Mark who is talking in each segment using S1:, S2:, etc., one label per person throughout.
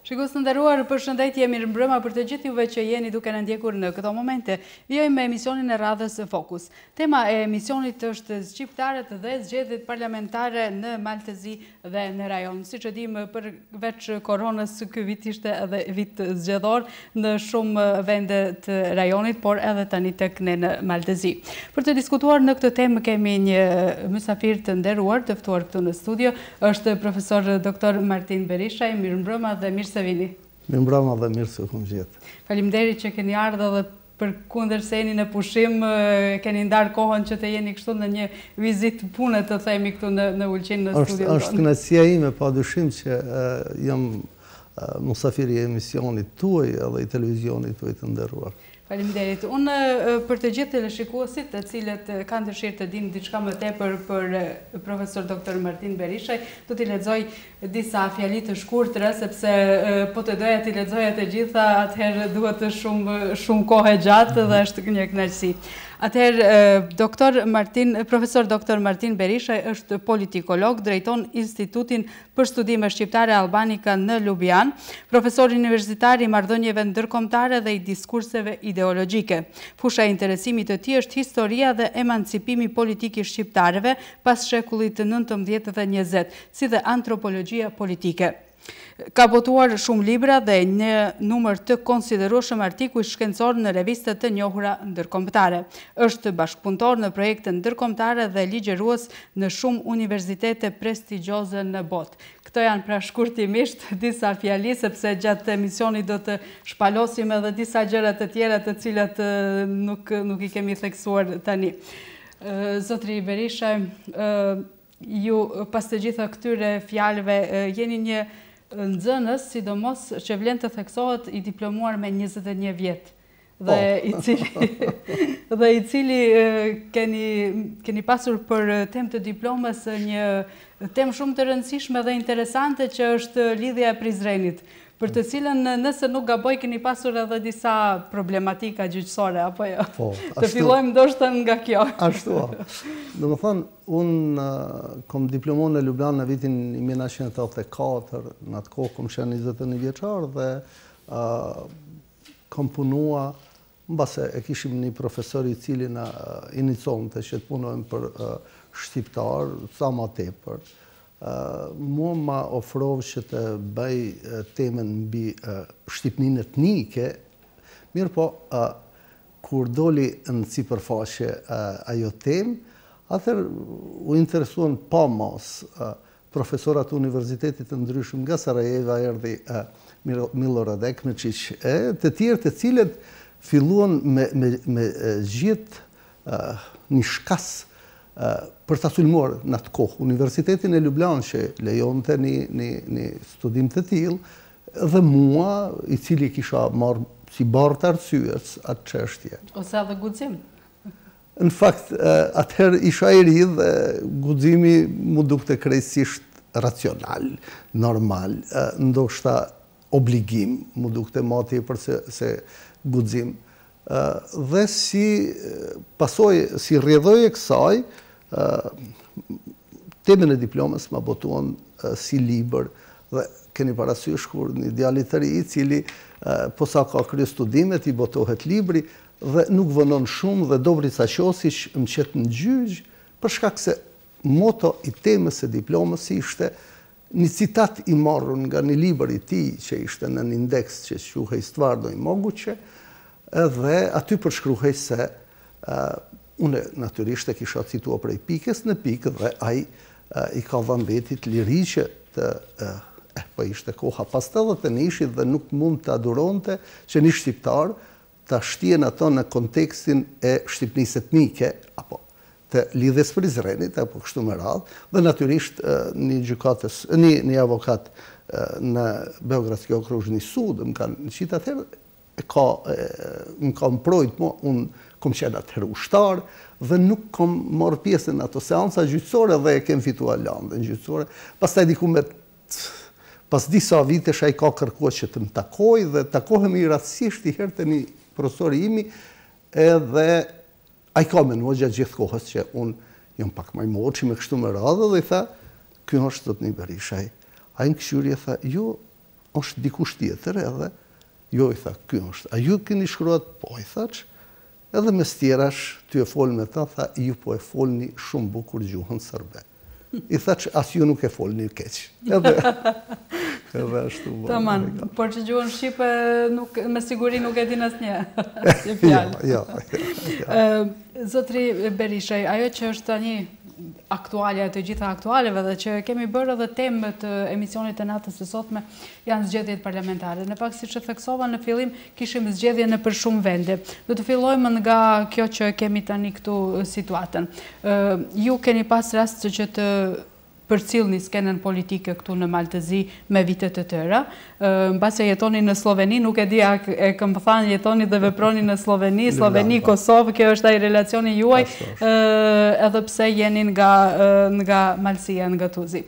S1: Shikues të nderuar, përshëndetje, mirëmbrëma për të gjithë juve që jeni duke na ndjekur në këto momente. Vijojmë me emisionin e radhës Fokus. Tema e emisionit është shqiptarët dhe zgjedhjet parlamentare në Maltezi dhe në rajon. Siç e dimë, përveç koronës, ky vit ishte edhe vit zgjedhor në shumë vende të rajonit, por edhe tani tek ne në Maltezi. Për të diskutuar në këtë temë kemi një mysafir të nderuar, të ftuar këtu në studio, është profesor Dr. Martin Berishaj. Mirëmbrëma dhe mirë se vini.
S2: Mirëmbrëma dhe mirë se kum gjetë.
S1: Faleminderit që keni ardhur dhe përkundër se jeni në pushim, keni ndarë kohën që të jeni kështu në një vizitë pune, të themi, këtu në Ulqin në studion.
S2: Është kënaqësia ime padyshim që jam musafiri i emisionit tuaj edhe i televizionit tuaj të nderuar.
S1: Faleminderit. Unë për të gjithë teleshikuesit të cilët kanë dëshirë të dinë diçka më tepër për profesor Dr. Martin Berishaj, do t'i lexoj disa fjali të shkurtra, sepse po të doja t'i lexoja të gjitha, atëherë duhet shumë kohë gjatë dhe është një kënaqësi. Atëherë, profesor Dr. Martin Berishaj është politikolog, drejton Institutin për Studime Shqiptare Albanika në Lubian, profesor universitar i marrëdhënieve ndërkombëtare dhe i diskurseve ideologjike. Fusha e interesimit të tij është historia dhe emancipimi politik i shqiptarëve pas shekullit të 19 dhe 20, si dhe antropologjia politike. Ka botuar shumë libra dhe një numër të konsiderueshëm artikuj shkencor në reviste të njohura ndërkombëtare. Është bashkëpunëtor në projekte ndërkombëtare dhe ligjerues në shumë universitete prestigjioze në botë. Këto janë pra shkurtimisht disa fjali, sepse gjatë emisionit do të shpalosim edhe disa gjëra të tjera të cilat nuk i kemi theksuar tani. Zotri Berishaj, ju pas të gjitha këtyre fjalëve jeni një nxënës, sidomos që vlen të theksohet, i diplomuar me 21 vjet. Dhe i cili keni pasur për temë të diplomës një temë shumë të rëndësishme dhe interesante që është lidhja e Prizrenit, për të cilën nëse nuk gaboj keni pasur edhe disa problematika gjyqësore, apo jo? Të fillojmë ndoshta nga kjo.
S2: Ashtu. Do të thonë, unë kom diplomuar në Lubian në vitin 1984, në atë kohë kom qenë 21 vjeçar dhe kom punua, mbase e kishim një profesor i cili na iniconte që të punojmë për shqiptar, sa ma tepër. Mua ma ofrovë që të bëj temën mbi shqipninë etnike, mirë po, kur doli në sipërfaqe ajo temë, atëherë u interesuan pa mos profesorat universitetit të ndryshëm nga Sarajeva, erdhi Milorad Ekmečić, të tjerë të cilët filluan me gjithë një shkas për të sulmuar në atë kohë. Universitetin e Lubljan që lejonte një studim të tillë, dhe mua, i cili kisha marrë si bartë arsyes atë çështje.
S1: Ose edhe guxim.
S2: Në fakt, atëherë isha i ri dhe guximi mu dukte krejtësisht racional, normal, ndoshta obligim, mu dukte ma tepër se guxim. Dhe si pasojë, si rrjedhojë e kësaj, temën e diplomës ma botuan si libër dhe keni parasysh kur një djali të ri i cili posa ka krye studimet i botohet libri dhe nuk vënon shumë dhe Dobrica Qosić më qetë në gjyq për shkak se moto i temës e diplomës ishte një citat i marrur nga një libër i tij që ishte në një indeks që quhej Stvarno i Moguće, edhe aty përshkruhej se unë natyrisht e kisha citua prej pikës në pikë dhe ai i ka dhënë vetit liriqe po ishte koha pas 81-shit dhe nuk mund të aduronte që një shqiptar të shtjen ato në kontekstin e Shqipnisë etnike, apo të lidhjes Prizrenit, apo kështu me radhë, dhe natyrisht një avokat në Beogradski okružni sud më kanë qitë atëherë, më kam mprojt mua, unë kom qenë atëherë ushtar dhe nuk kom marrë pjesën në ato seansa gjyqësore dhe e kem fituar lëndën gjyqësore. Pastaj pas disa vitesh ai ka kërkuar që të më takoj dhe takohemi rastësisht i herë të një profesori imi edhe ai ka menuar gjatë gjithë kohës që unë jam pak më i moçi me kështu me radhë dhe i tha, ky është zotni Berishaj. Ai në këshyrje tha, ju është dikush tjetër edhe, jo i tha, ky është. A ju keni shkruat? Po, i thaq, edhe mes tjerash, ty e folë me ta, tha, ju po e folni shumë bukur gjuhën sërbe. I tha që as ju nuk e folni keq. Edhe ashtu.
S1: Taman, por që gjuhën shqipe me siguri nuk e din asnjë.
S2: Jo.
S1: Zotri Berishaj, ajo që është tani aktuale, të gjitha aktualeve dhe që kemi bërë edhe temë të emisionit e natës së sotme janë zgjedhjet parlamentare. Në pak siç e theksova në fillim, kishim zgjedhje në për shumë vende. Do të fillojmë nga kjo që kemi tani këtu situatën. Ju keni pas rast që të përcjellni skenën politike këtu në Maltëzi me vite të tëra. Mbasi jetoni në Sloveni, nuk e di a e kam thënë jetoni dhe veproni në Sloveni, Kosovë, kjo është ai relacioni juaj, edhe pse jeni nga Malësia, nga Tuzi.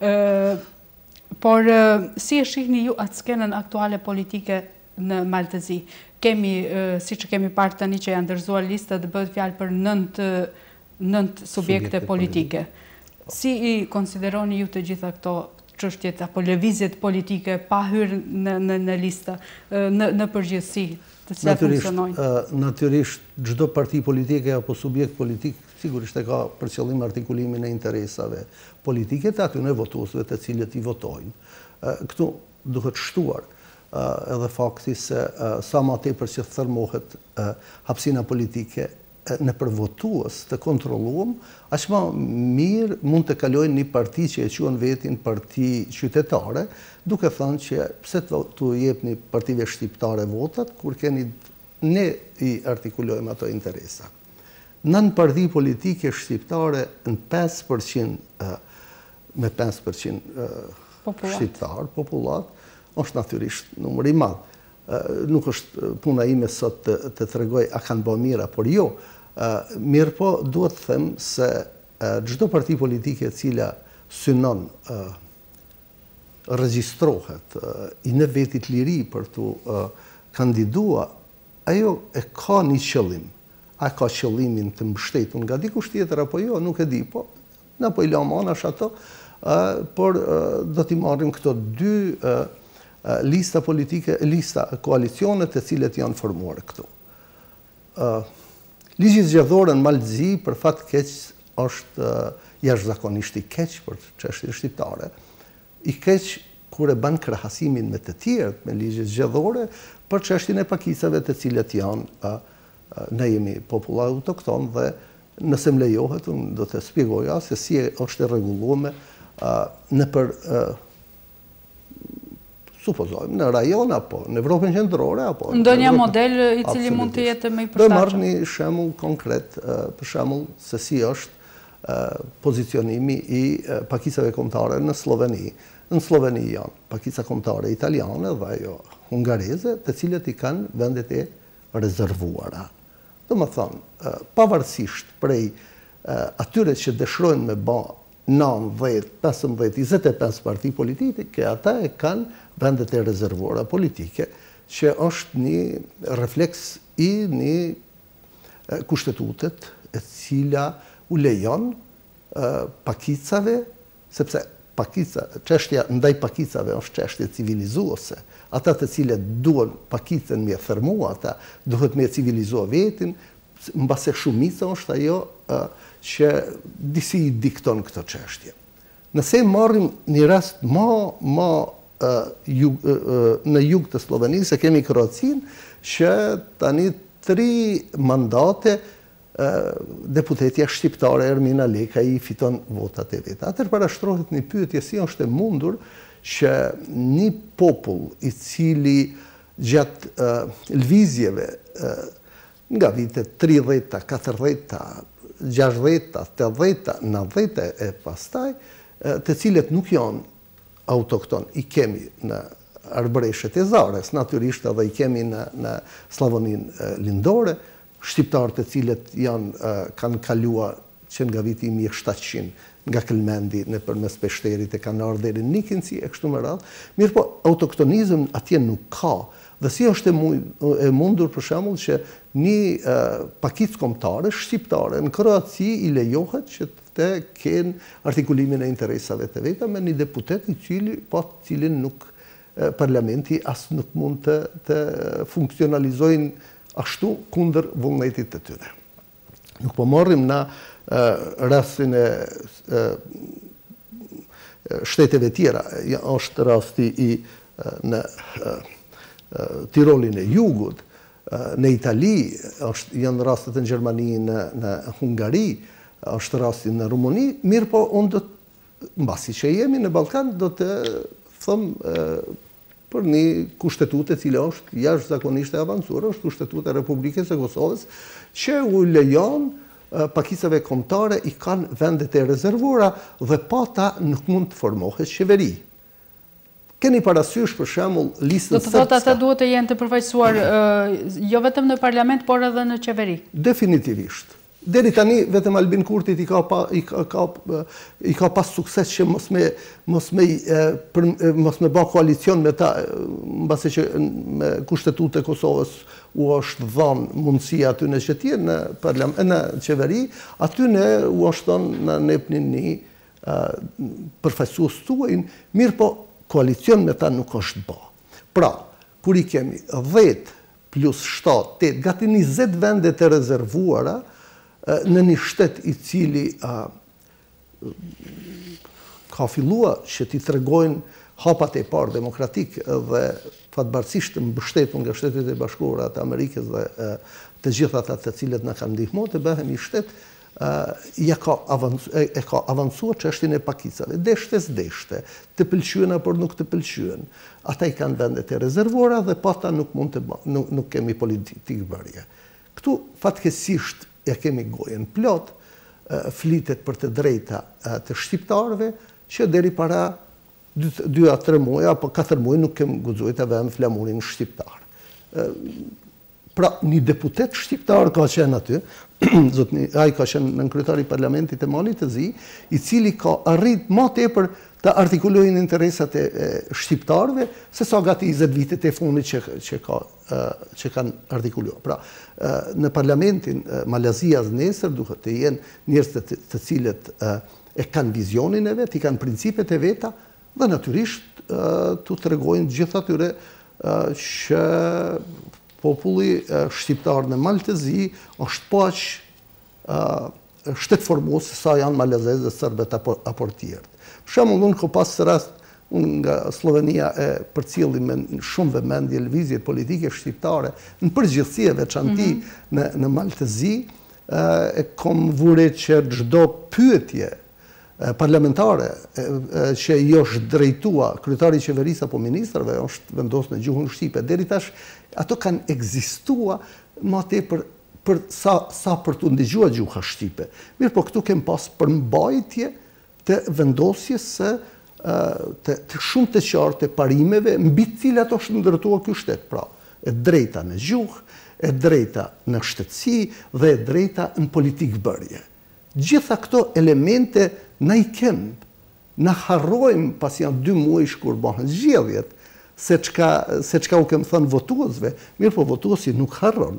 S1: Por si e shihni ju atë skenën aktuale politike në Maltëzi? Kemi, siç kemi parë tani që janë ndërzuar lista dhe bëhet fjalë për 9 subjekte politike. Si i konsideroni ju të gjitha këto çështjet apo lëvizjet politike pa hyrë në lista, në përgjithësi, të cilat funksionojnë?
S2: Natyrisht, çdo parti politike apo subjekt politik sigurisht e ka për qëllim artikulimin e interesave politike të atyre votuesve të cilët i votojnë. Këtu duhet shtuar edhe fakti se sa më tepër që thërmohet hapësina politike në përvotues të kontrolluam, aq më mirë mund të kalojnë një parti që e quajnë vetin parti qytetare, duke thënë që pse të jepni partive shqiptare votat, kur ne i artikulojmë ato interesa. Nën parti politike shqiptare në 5% me 5% shqiptar, popullat, është natyrisht numër i madh. Nuk është puna ime sot të tregoj a kanë bërë mirë apo jo. Mirë po, duhet të them se çdo parti politike e cila synon regjistrohet i në vetit liri për të kandidua, ajo e ka një qëllim. A ka qëllimin të mbështetur nga dikush tjetër apo jo, nuk e di, po na po i lëmë anash ato, por do t'i marrim këto 2 lista politike, lista koalicionet të cilët janë formuar këtu. Ligji zgjedhor në Maltëzi për fat keq është jashtëzakonisht i keq për çështjen shqiptare. I keq kur e bën krahasimin me të tjerët me ligjet zgjedhore për çështjen e pakicave të cilët janë ne jemi popull autokton dhe nëse më lejohet unë do të shpjegoja se si është e rregulluar në për supozojmë, në rajon apo në Evropën qendrore apo
S1: ndonjë model i cili mund të jetë më i përshtatshëm.
S2: Do marr një shembull konkret, për shembull se si është pozicionimi i pakicave kombëtare në Sloveni. Në Sloveni janë pakica kombëtare italiane dhe ajo hungareze, të cilët i kanë vendet e rezervuara. Domethënë, pavarësisht prej atyre që dëshirojnë me bë 9, 10, 15, 25 parti politike, ata e kanë vendet e rezervuara politike, që është një refleks i një kushtetutet e cila u lejon pakicave, sepse çështja ndaj pakicave është çështje civilizuese. Ata të cilët duan pakicën me fermua, ata duhet me civilizua vetin, mbase shumica është ajo që disi i dikton këtë çështje. Nëse marrim një rast më në jug të Slovenisë, se kemi Kroacinë, që tani 3 mandate deputetja shqiptare Ermina Leka i fiton votat e vet. Atëherë parashtrohet një pyetje si është e mundur që një popull i cili gjatë lëvizjeve nga vitet 30, 40, 60, 80, 90 e pastaj, të cilët nuk janë autokton, i kemi në arbëreshet e Zares, natyrisht edhe i kemi në Slavoninë lindore, shqiptarë të cilët kanë kaluar që nga viti 1700 nga Këlmendi në përmes Peshterit e kanë ardhur deri në Nikinci e kështu me radhë. Mirë po, autoktonizëm atje nuk ka. Dhe si është e mundur për shembull që një pakicë kombëtare shqiptare në Kroaci i lejohet që të kenë artikulimin e interesave të veta me një deputet i cili cilin nuk parlamenti as nuk mund të funksionalizojnë ashtu kundër vullnetit të tyre. Nuk po morrim na rastin e shteteve tjera, është rasti në Tirolin e Jugut, në Itali, janë rastet në Gjermani, në Hungari, është rasti në Rumuni, mirë po unë do të, mbasi që jemi në Balkan, do të thëmë për një kushtetutë e cila është jashtëzakonisht e avancuar, është kushtetutë e Republikës së Kosovës, që u lejon pakicave kombëtare i kanë vendet e rezervuara dhe pa ta nuk mund të formohet qeveri. Keni parasysh për shembull listën
S1: sërbska. Do të thotë ata duhet të jenë të përfaqësuar jo vetëm në parlament, por edhe në qeveri.
S2: Definitivist. Deri tani vetëm Albin Kurtit i ka pas sukses që mos me bë koalicion me ta, mbasi që me kushtetutë e Kosovës u është dhënë mundësia aty në që tjenë në qeveri, aty në u është dhënë në nepnin një përfaqësues tuaj, mirë po koalicion me ta nuk është bë. Pra, kur i kemi 10 plus 7, 8, gati 20 vendet e rezervuara në një shtet i cili ka fillua që t'i tregojnë hapat e parë demokratik dhe fatbarësisht mbështetur nga Shtetet e Bashkuara të Amerikës dhe të gjitha ata të cilët na kanë ndihmuar të bëhemi shtet, e ka avancuar çështjen e pakicave. Deshte, të pëlqyen apo nuk të pëlqyen. Ata i kanë vendet e rezervuara dhe pa ta nuk kemi politikë bërje. Këtu fatkeqësisht ja kemi gojen plot, flitet për të drejta të shqiptarëve që deri para 2-3 muaj apo 4 muaj nuk kem guxuar të vëmë flamurin shqiptar. Pra, një deputet shqiptar ka qenë aty, ai ka qenë në kryetari i parlamentit të Malit të Zi, i cili ka arrit më tepër të artikulojnë interesat e shqiptarëve, se sa gati 20 vitet e fundit që kanë artikuluar. Pra, në parlamentin Malazias nesër duhet të jenë njerëz të cilët e kanë vizionin e vet, i kanë principet e veta, dhe natyrisht të tregojnë gjithë atyre që populli shqiptar në Malë të Zi është paq shtet formues se sa janë malazezë, serbët apo të tjerë. Për shembull, unë ka pas rast, unë nga Slovenia e përcjelli me shumë vëmendje lëvizjet politike shqiptare, në përgjithësi e veçanti në Malë të Zi, e kom vure që çdo pyetje parlamentare që i është drejtua kryetari i qeverisë apo ministrave është vendosur në gjuhën shqipe. Deri tash ato kanë ekzistuar më tepër për sa për të ndëgjuar gjuha shqipe. Mirë, po këtu kem pas përmbajtje të vendosjes të shumë të qartë të parimeve mbi të cilat është ndërtuar ky shtet. Pra, e drejta në gjuhë, e drejta në shtetësi dhe e drejta në politikë bërje. Gjitha këto elemente na i kemë, na harrojmë pas janë 2 muaj kur bëhen zgjedhjet, se çka u kemë thënë votuesve, mirë po votuesi nuk harron.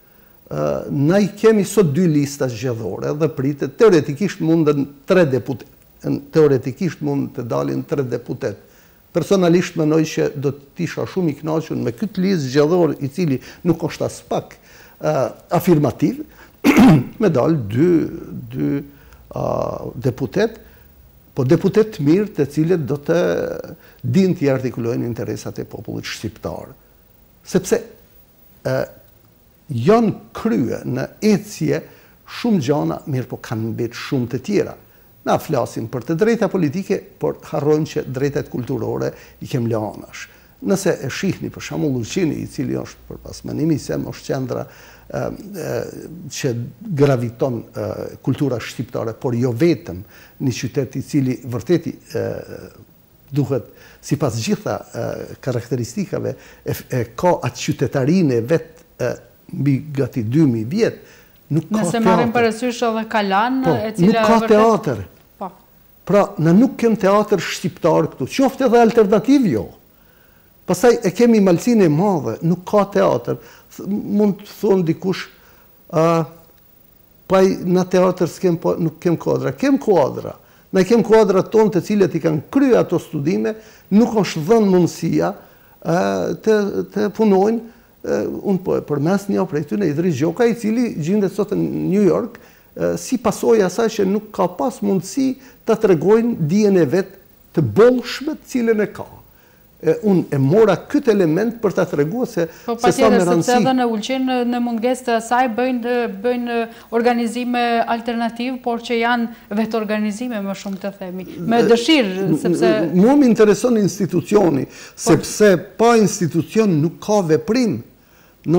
S2: Na i kemi sot 2 lista zgjedhore dhe pritet, teoretikisht mundën 3 deputet, teoretikisht mund të dalin 3 deputet. Personalisht mendoj që do të isha shumë i kënaqur me këtë listë zgjedhore i cili nuk është as pak afirmativ, me dalë 2 deputet, po deputet të mirë të cilët do të dinë të artikulojnë interesat e popullit shqiptar. Sepse janë krye në ecje shumë gjana, mirë po kanë mbetë shumë të tjera. Na flasim për të drejta politike, por harrojmë që drejtat kulturore i kem lëanash. Nëse e shihni për shembull Ulqini, i cili është përpas menimit sem është qendra që graviton kultura shqiptare, por jo vetëm një qytet i cili vërteti duhet sipas gjitha karakteristikave ka atë qytetarinë e vet mbi gati 2000 vjet, nuk ka teatër.
S1: Nëse marrim parasysh edhe Kalan, e cila
S2: nuk ka teatër. Pra, na nuk kem teatër shqiptar këtu, qoftë edhe alternativ jo. Pastaj e kemi malsinë e madhe, nuk ka teatër. Mund të thonë dikush, pa në teatër nuk kem kuadra. Kem kuadra. Ne kem kuadrat tonë të cilët i kanë kryer ato studime, nuk është dhënë mundësia të punojnë. Unë përmes një prej tyre Idris Gjoka, i cili gjendet sot në New York, si pasojë asaj që nuk ka pas mundësi të tregojnë dijen e vetë të bollshme të cilën e ka. Unë e mora këtë element për të treguar se sa me rëndësi.
S1: Sepse edhe në Ulqin në mungesë të asaj bëjnë organizime alternativ, por që janë vetë organizime më shumë të themi. Me dëshirë, sepse...
S2: Mua më intereson institucioni, sepse pa institucion nuk ka veprim. Në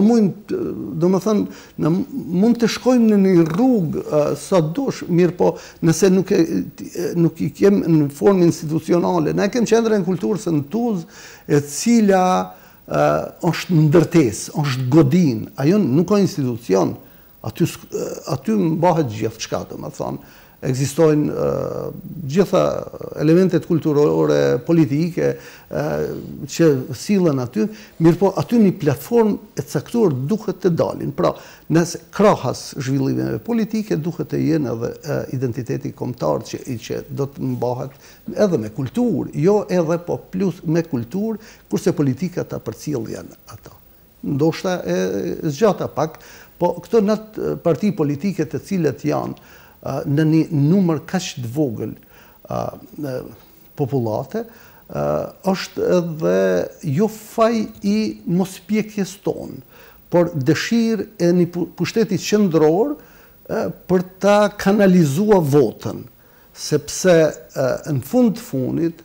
S2: mund të shkojmë në një rrugë sa dush, mirë po nëse nuk i kem në formë institucionale. Ne kem qendrën e kulturës në Tuzë, e cila është ndërtes, është godin, ajo nuk ka institucion, aty mbahet gjithë çka, domethënë. Ekzistojnë gjitha elementet kulturore, politike që sillen aty, mirë po aty një platformë e caktuar duhet të dalin. Pra, nëse krahas zhvillimeve politike duhet të jenë edhe identiteti kombëtar që do të mbahet edhe me kulturë, jo edhe po plus me kulturë, kurse politika ta përcjellin ata. Ndoshta e zgjata pak, po këto parti politike të cilët janë në një numër kaq të vogël populate, është edhe jo faj i mospjekjes tonë, por dëshirë e një pushteti qendror për ta kanalizuar votën, sepse në fund të fundit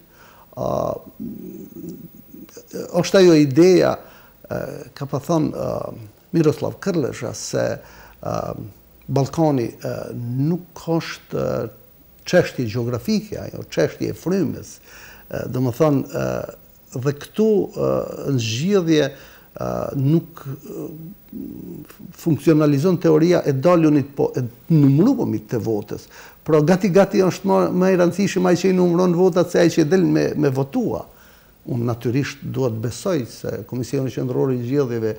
S2: është ajo ideja, ka pa thënë Miroslav Krlesha, se Ballkani nuk është çështje gjeografike, ajo çështje e frymës. Domethënë, dhe këtu në zgjedhje nuk funksionalizon teoria e dalunit, po e numërumit të votës. Pra gati është më e rëndësishme ai që i numëron votat se ai që del me votua. Unë natyrisht duhet besoj se Komisioni Qendror i Zgjedhjeve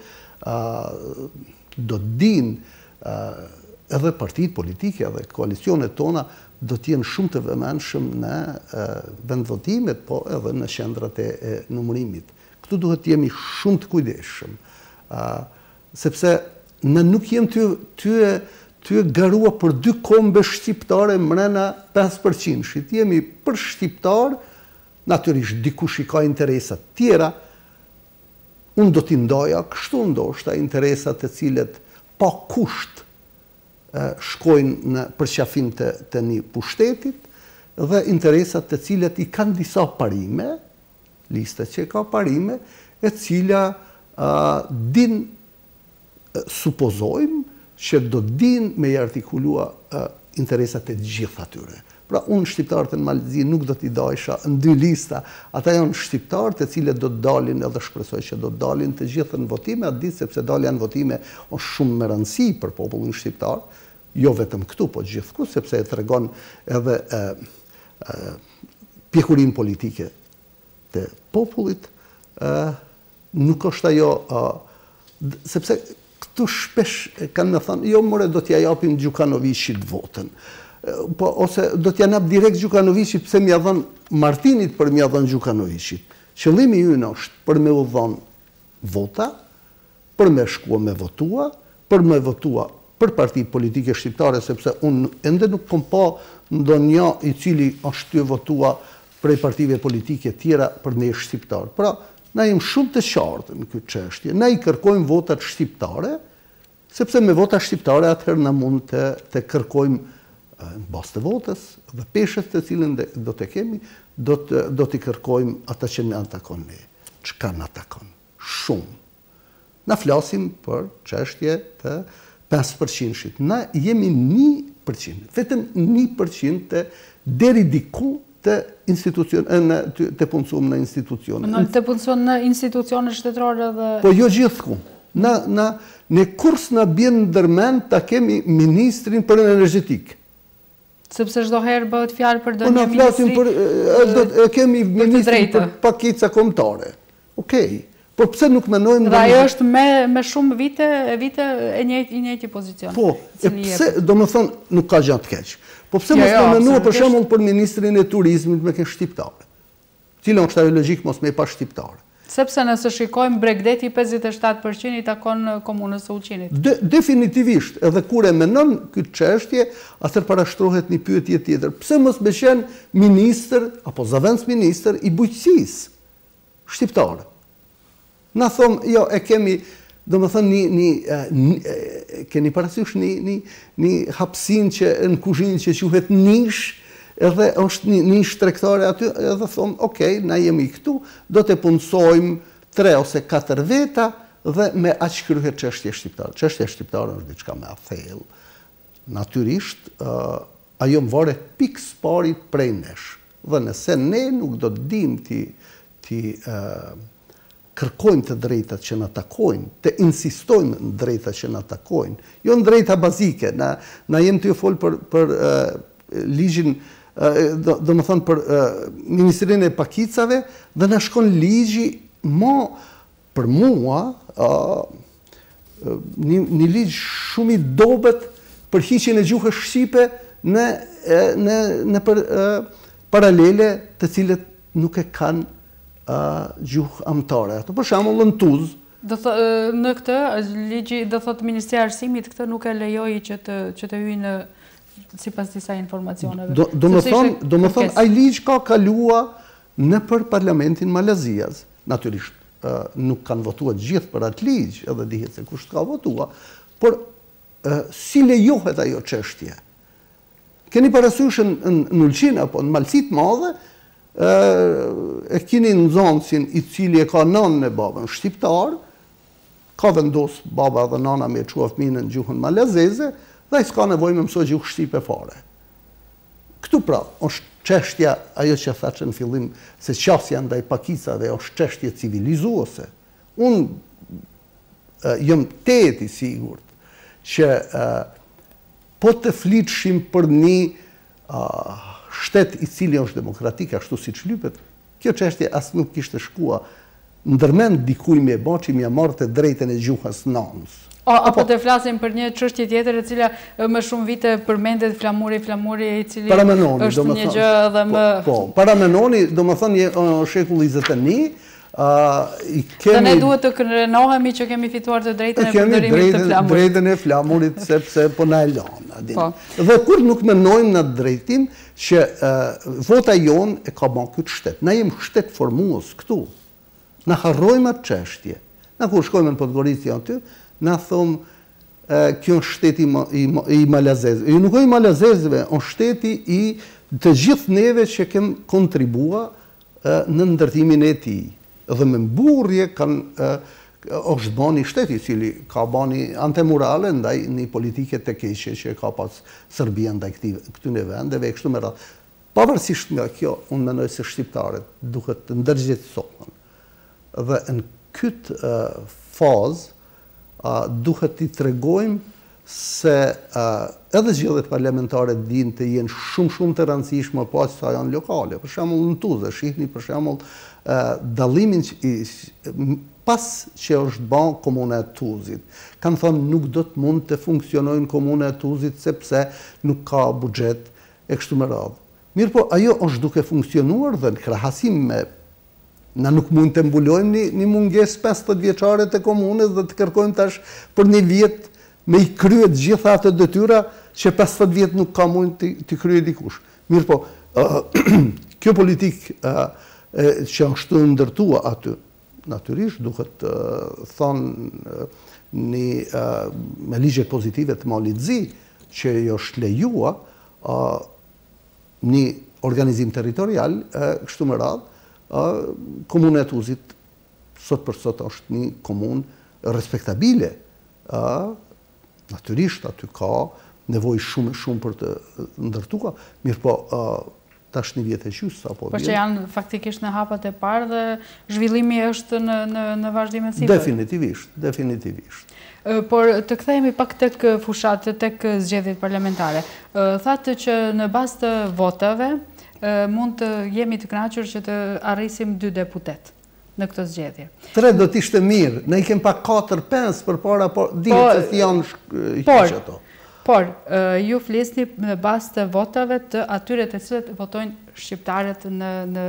S2: do të dinë, edhe partitë politike dhe koalicionet tona do t'jenë shumë të vëmendshëm në vendvotimet, po edhe në qendrat e numërimit. Këtu duhet t'jemi shumë të kujdesshëm, sepse ne nuk jemi ty garua për 2 kombe shqiptare mrena 5%. Jemi për shqiptar, natyrisht dikush i ka interesat tjera, unë do t'i ndoja kështu ndoshta interesat të cilet pa kusht shkojnë në përqafim të një pushtetit dhe interesat të cilet i kanë disa parime, lista që ka parime, e cila din, supozojmë, që do din me i artikulua interesat e gjitha tyre. Pra, unë shqiptarët në Malezi nuk do t'i dajsha në 2 lista, ata janë shqiptarët e cilet do të dalin, edhe shpresoj që do të dalin të gjithë në votime, atë ditë sepse dalja në votime është shumë më rëndësi për popullin shqiptar, jo vetëm këtu, po gjithku, sepse e tregon edhe pjekurin politike të popullit, nuk është ajo, sepse këtu shpesh kanë me thënë, jo more do t'ja japim Gjukanoviqit votën, ose do t'ja nap direkt Gjukanoviqit pse m'ja dhënë Martinit për m'ja dhënë Gjukanoviqit. Qëllimi ynë është për me u dhënë vota, për me shkua me votua, për me votua për partitë politike shqiptare, sepse unë ende nuk kom pa ndonjë i cili është të votua prej partive politike tjera për ne shqiptar. Pra, na jem shumë të qartë në këtë çështje. Ne i kërkojmë votat shqiptare, sepse me vota shqiptare atëherë na mund të kërkojmë në bazë të votës dhe peshët të cilën do të kemi, do t'i kërkojmë ata që në atakon ne. Çka në atakon? Shumë. Na flasim për çështje të 5%. Na jemi 1%, vetëm 1% të deri diku të punësuam në institucione.
S1: Të punësuam në institucione shtetërore dhe...
S2: Po jo gjithku. Në kurs na bjen ndërmend ta kemi ministrin për energjetik.
S1: Sepse çdo herë bëhet fjalë për ndonjë ministri.
S2: Kemi ministrin për pakeca kombëtare. Okej. Por pse nuk mendojmë...
S1: Dhe ajo është me shumë vite i njëjti pozicion.
S2: Po, pse, do më thonë, nuk ka gjatë keq. Po pse mos me mendua për shembull për ministrin e turizmit me kënë shqiptare? Cila është ajo logjik mos me pa shqiptare?
S1: Sepse nëse shikojmë Bregdeti 57% i takon komunës së Ulqinit.
S2: Definitivisht, edhe kur e menon këtë çështje, atëherë parashtrohet një pyetje tjetër. Pse mos më qen ministër apo zavendës ministër i bujqësisë shqiptare? Na thon, jo, e kemi, keni parasysh një hapësinë që në kuzhinë që quhet nish, edhe është një nish tregtare aty, edhe thonë, okej, na jemi këtu, do të punësojmë 3 ose 4 veta dhe me aq kryhet çështja shqiptare. Çështja shqiptare është diçka më e thellë. Natyrisht, ajo varet pikës pari prej nesh. Dhe nëse ne nuk do të dimë ti kërkojmë të drejtat që na takojnë, të insistojmë në drejtat që na takojnë, jo në drejta bazike. Na jem të ju fol për ligjin, do më thënë për Ministrinë e Pakicave, dhe na shkon ligji për mua, një ligj shumë i dobët për hiqjen e gjuhës shqipe në paralele të cilët nuk e kanë gjuhë amtare. Ato për shembull në Tuzë.
S1: Në këtë ligji do thotë Ministria e Arsimit këtë nuk e lejoi që të hyjë sipas disa informacioneve.
S2: Do më thonë, ai ligj ka kalua nëpër Parlamentin Malazias. Natyrisht nuk kanë votuar gjithë për atë ligj, edhe dihet se kush ka votuar, por si lejohet ajo çështje? Keni parasysh në Ulqinë apo në Malësit Madhe, e keni nxënësin i cili e ka nënën e babën shqiptar, ka vendos baba dhe nana me çuar fëmijën në gjuhën malazeze, dhe ai s'ka nevojë me mësoj gjuhë shqipe fare. Këtu pra, është çështja ajo që thashë në fillim, se qasja ndaj pakicave është çështje civilizuese. Unë jam i sigurt që po të flitshim për një shtet i cili është demokratik, ashtu siç lypet, kjo çështje as nuk kishte shkuar ndërmend dikuj me që mja marrë të drejtën e gjuhës nënës.
S1: Apo të flasim për një çështje tjetër e cila më shumë vite përmendet flamuri i cili është një gjë edhe më...
S2: Po, Paramenoni, do më thënë, shekulli 21,
S1: dhe ne duhet të krenohemi që kemi fituar të drejtën e përdorimit të flamurit.
S2: Kemi drejtën e flamurit sepse po na e lanë. Dhe kur nuk menojmë në drejtim që vota jonë e ka bën këtë shtet. Na jemi shtet formues këtu. Na harrojmë atë çështje. Na kur shkojmë në Podgorici aty, na thonë kjo është shteti i malazezëve. Jo nuk është i malazezëve, është shteti i të gjithë neve që kem kontribua në ndërtimin e tij. Dhe me mburrje është bani shteti, cili ka bani antemurale ndaj një politike të keqe që ka pas Serbia ndaj këtyre vendeve e kështu me radhë. Pavarësisht nga kjo, unë mendoj se shqiptarët duhet të ndërgjegjësohen. Dhe në këtë fazë duhet t'i tregojmë se edhe zgjedhjet parlamentare dinë të jenë shumë të rëndësishme, po aq sa janë lokale. Për shembull në Tuzë, shihni për shembull dallimin pas që është bën komuna e Tuzit. Kanë thënë nuk do të mund të funksionojnë komuna e Tuzit sepse nuk ka buxhet e kështu me radhë. Mirë po, ajo është duke funksionuar dhe në krahasim me na nuk mund të mbulojmë një mungesë 50 vjeçare të komunës dhe të kërkojmë tash për një vit me i kryet gjitha ato detyra që 50 vjet nuk ka mund të kryet dikush. Mirë po, kjo politikë që është ndërtua aty, natyrisht duhet thonë me ligje pozitive të Malit Zi, që jo është lejua një organizim territorial, kështu me radhë, komuna e Tuzit sot për sot është një komunë respektabile. Natyrisht aty ka nevojë shumë për të ndërtuar, mirë po tash një vjet e gjys apo
S1: vjet. Por që janë faktikisht në hapat e parë dhe zhvillimi është në vazhdim e sipër.
S2: Definitivisht.
S1: Por të kthehemi pak tek fushat, tek zgjedhjet parlamentare. Thatë që në bazë të votave mund të jemi të kënaqur që të arrisim 2 deputet në këtë zgjedhje.
S2: 3 do të ishte mirë, ne i kem pa 4-5 përpara, por dihet se janë hiç ato.
S1: Por, ju flisni në bazë të votave të atyre të cilët votojnë shqiptarët në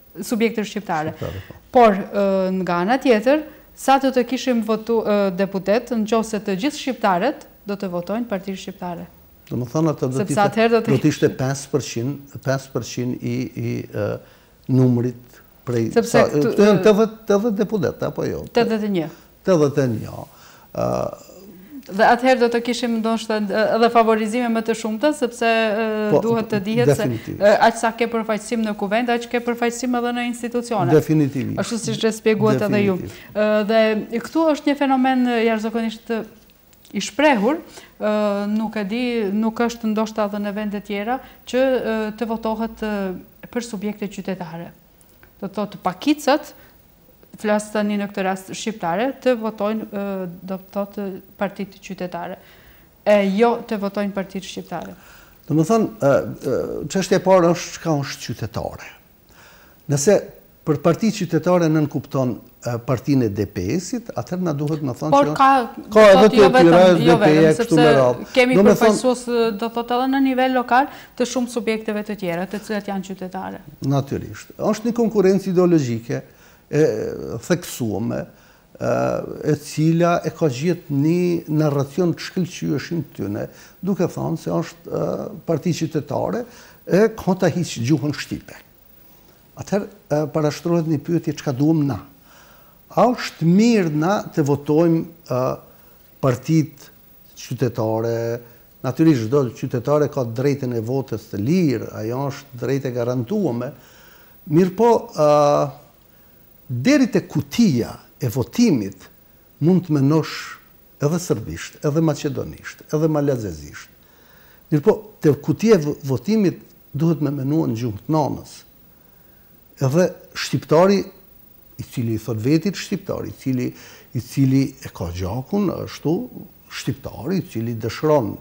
S1: subjekte shqiptare. Por, nga ana tjetër, sa të kishim votu deputet, në qoftë se të gjithë shqiptarët do të votojnë partitë shqiptare.
S2: Do më thonë atë do t'ishte 5% i numrit prej...
S1: Sepse...
S2: Të janë 80 deputet, apo jo?
S1: 81.
S2: 81.
S1: Dhe atëherë do të kishim ndoshta edhe favorizime më të shumta, sepse duhet të dihet se aq sa ke përfaqësim në kuvend, aq ke përfaqësim edhe në institucione.
S2: Definitivisht.
S1: Ashtu siç e shpjeguat edhe ju. Dhe këtu është një fenomen jashtëzakonisht i shprehur, nuk e di, nuk është ndoshta edhe në vende tjera, që të votohet për subjekte qytetare. Do të thotë pakicët, flasë tani në këtë rast shqiptare, të votojnë, do të thotë, partitë qytetare. E jo të votojnë partitë shqiptare.
S2: Do më thënë, çështja e parë është çka është qytetare. Nëse për partitë qytetare nënkupton partinë e DPS-it, atëherë na duhet më thonë
S1: që... Por ka edhe të tjera, DPE, kështu me radhë. Kemi përfaqësues, do thotë edhe në nivel lokal, të shumë subjekteve të tjera, të cilat janë qytetare.
S2: Natyrisht. Është një konkurrencë ideologjike, e theksuame, e cila e ka gjetë një narracion të shkëlqyeshëm të tyne, duke thënë se është parti qytetare e ka ta hiqë gjuhën shqipe. Atëherë parashtrohet një pyetje çka duam na. A është mirë na të votojmë partitë qytetare? Natyrisht çdo qytetar ka drejtën e votës të lirë, ajo është drejtë e garantuame. Mirëpo deri te kutia e votimit mund të menosh edhe serbisht, edhe maqedonisht, edhe malazezisht. Mirëpo te kutia e votimit duhet me menua në gjuhën të nanës. Edhe shqiptari, i cili i thot vetit shqiptari, i cili e ka gjakun, ashtu shqiptari, i cili dëshiron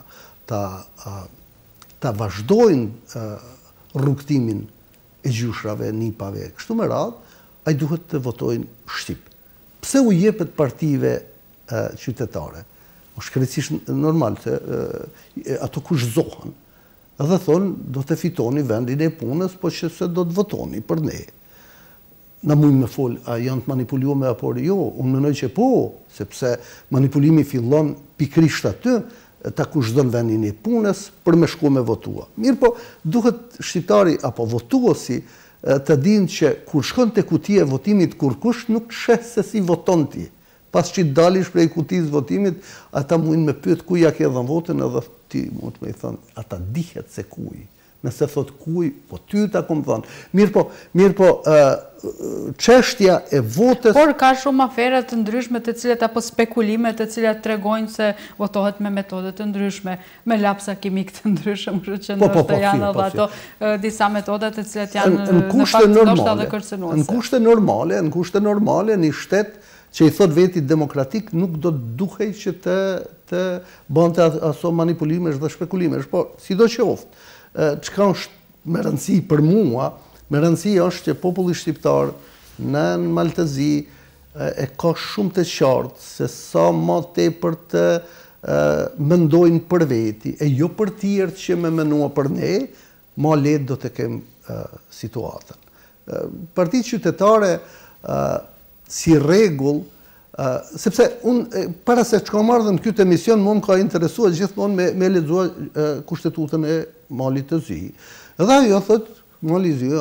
S2: ta vazhdojnë rrugtimin e gjyshrave, nipave, kështu me radhë, ai duhet të votojnë shqip. Pse u jepet partive qytetare? Është krejtësisht normal se ato kushtohen. Edhe thonë, do të fitoni vendin e punës, po që se do të votoni për ne. Na mujnë me folë, a janë të manipulume apo jo? Unë mendoj që po, sepse manipulimi fillon pikrisht aty, ta kushton vendin e punës për me shku me votua. Mirë po, duhet shqiptari apo votuosi të dinë që kur shkon te kutia e votimit kurkush nuk sheh se si voton ti. Pas që dalish prej kutisë votimit, ata mujnë me pyet ku ja ke dhënë votën, edhe ti mund të më i thënë, ata dihet se kuj. Nëse thot kuj, po ty ta kom thënë. Mirë po, çështja e votës...
S1: Por ka shumë afera të ndryshme të cilat apo spekulime të cilat tregojnë se votohet me metode të ndryshme, me lapsa kimik të ndryshëm, që ndoshta janë edhe ato disa metoda të cilat janë në fakt ndoshta edhe kërcënuese.
S2: Në kushte normale, një shtet që i thot vetit demokratik nuk do të duhej që të bante aso manipulimesh dhe spekulimesh. Po, sidoqoftë, çka është me rëndësi për mua, me rëndësi është që populli shqiptar në Maltezi e ka shumë të qartë se sa më tepër të mendojnë për veti, e jo për tjerë që me menua për ne, ma letë do të kemë situatën. Partitë qytetare si rregull, sepse unë, para se që kam ardhën këtë emision, më ka interesuar gjithmonë me lexuar kushtetutën e Malit të Zi. Edhe ajo thot, Mali Zi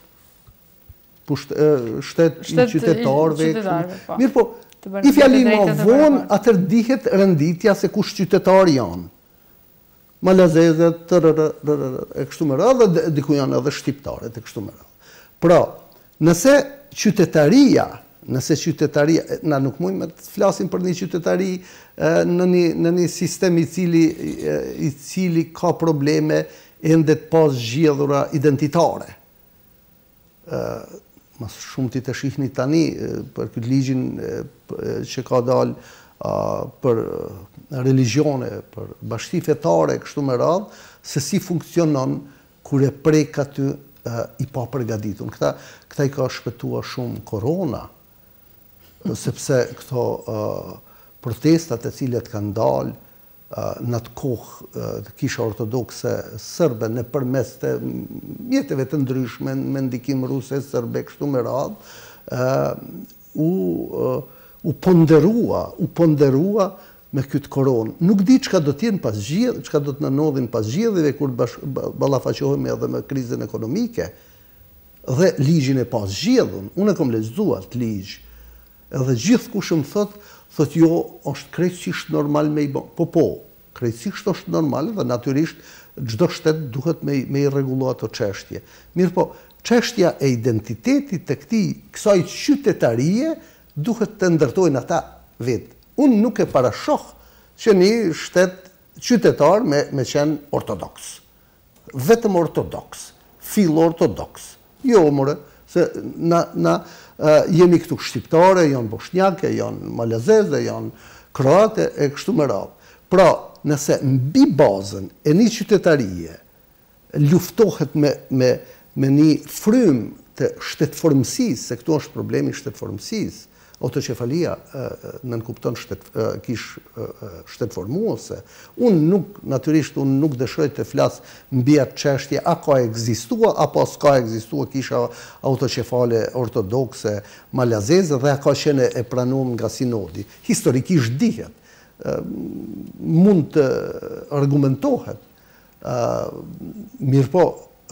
S2: është shtet i qytetarëve. Mirë po, i fjali ma vonë, atër dihet rënditja se kush qytetarë janë. Malazezet, e kështu me radhë, dhe diku janë edhe shqiptarët, e kështu me radhë. Pra, nëse qytetaria, na nuk mujmë të flasim për një qytetari në një sistem i cili ka probleme ende të pas zgjedhura identitare. Mas shumë ti të shihni tani për këtë ligjin që ka dalë për religione, për bashki fetare, kështu me radhë, se si funksionon kur e prek aty i pa përgatitur. Këta i ka shpëtua shumë korona, sepse këto protestat e cilet kanë dalë në atë kohë kisha ortodokse sërbe në përmes të mjetëve të ndryshme me ndikim ruse, sërbe, kështu me radhë, u ponderua me këtë koronë. Nuk di çka do t'jenë pas zgjedhjeve, çka do të nënodhin pas zgjedhjeve kur ballafaqohemi edhe me krizën ekonomike dhe ligjin e pas zgjedhur. Unë kam lexuar atë ligj. Edhe gjithkush më thot jo, është krejtësisht normal me i bë. Po, krejtësisht është normal dhe natyrisht çdo shtet duhet me i rregullu ato çështje. Mirë po, çështja e identitetit të kësaj qytetarie duhet të ndërtojnë ata vetë. Unë nuk e parashoh që një shtet qytetar me qenë ortodoks. Vetëm ortodoks, fill ortodoks. Jo, more, se na jemi këtu shqiptare, janë bosnjake, janë malazeze, janë kroate, e kështu me radhë. Pra, nëse mbi bazën e një qytetarie luftohet me një frym të shtetformësisë, se këtu është problemi shtetformësisë, autocefalia nënkupton kish shtetformuese. Natyrisht unë nuk dëshiroj të flas mbi atë çështje a ka ekzistua apo s'ka ekzistua kisha autocefale ortodokse malazeze dhe a ka qenë e pranuar nga sinodi. Historikisht dihet, mund të argumentohet. Mirëpo,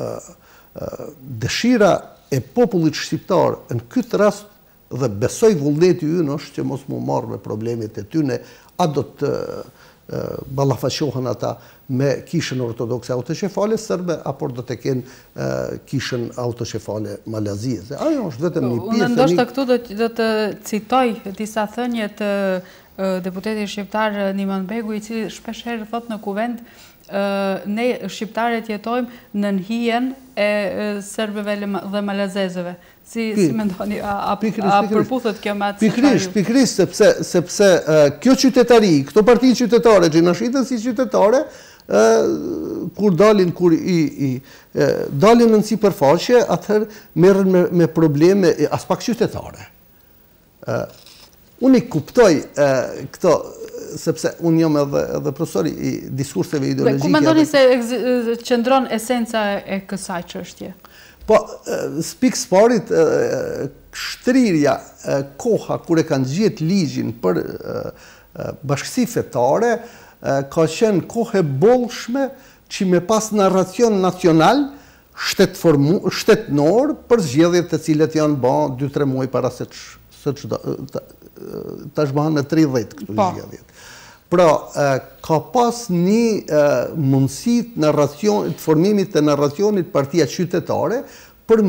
S2: dëshira e popullit shqiptar në këtë rast dhe besoj vullneti ynë është që mos mu marrë me problemet e tyne, a do të ballafaqohen ata me kishën ortodokse autocefale sërbe, apo do të kenë kishën autocefale malazeze. Ajo është vetëm një pjesë.
S1: Unë ndoshta këtu do të citoj disa thënie të deputetit shqiptar Niman Begu, i cili shpeshherë thot në kuvent, ne shqiptarët jetojmë në hijen e serbëve dhe malazezëve. Si mendoni, a përputhet kjo me atë scenariu?
S2: Pikrisht, sepse kjo qytetari, këto parti qytetare që na shiten si qytetare, kur dalin në sipërfaqe, atëherë merren me probleme as pak qytetare. Unë i kuptoj këto, sepse unë jam edhe profesori i diskurseve ideologjike.
S1: Ku mendoni se qëndron esenca e kësaj çështje?
S2: Po, spik sparit, shtrirja koha kur e kanë gjetë ligjin për bashkësi fetare, ka qenë kohë e bollshme që me pas narracion nacional shtetnor për zgjedhjet të cilet janë ba 2-3 muaj para se tash bëhen në 30 këtu zgjedhjet. Pra, ka pas një mundësi të formimit të narracionit partia qytetare për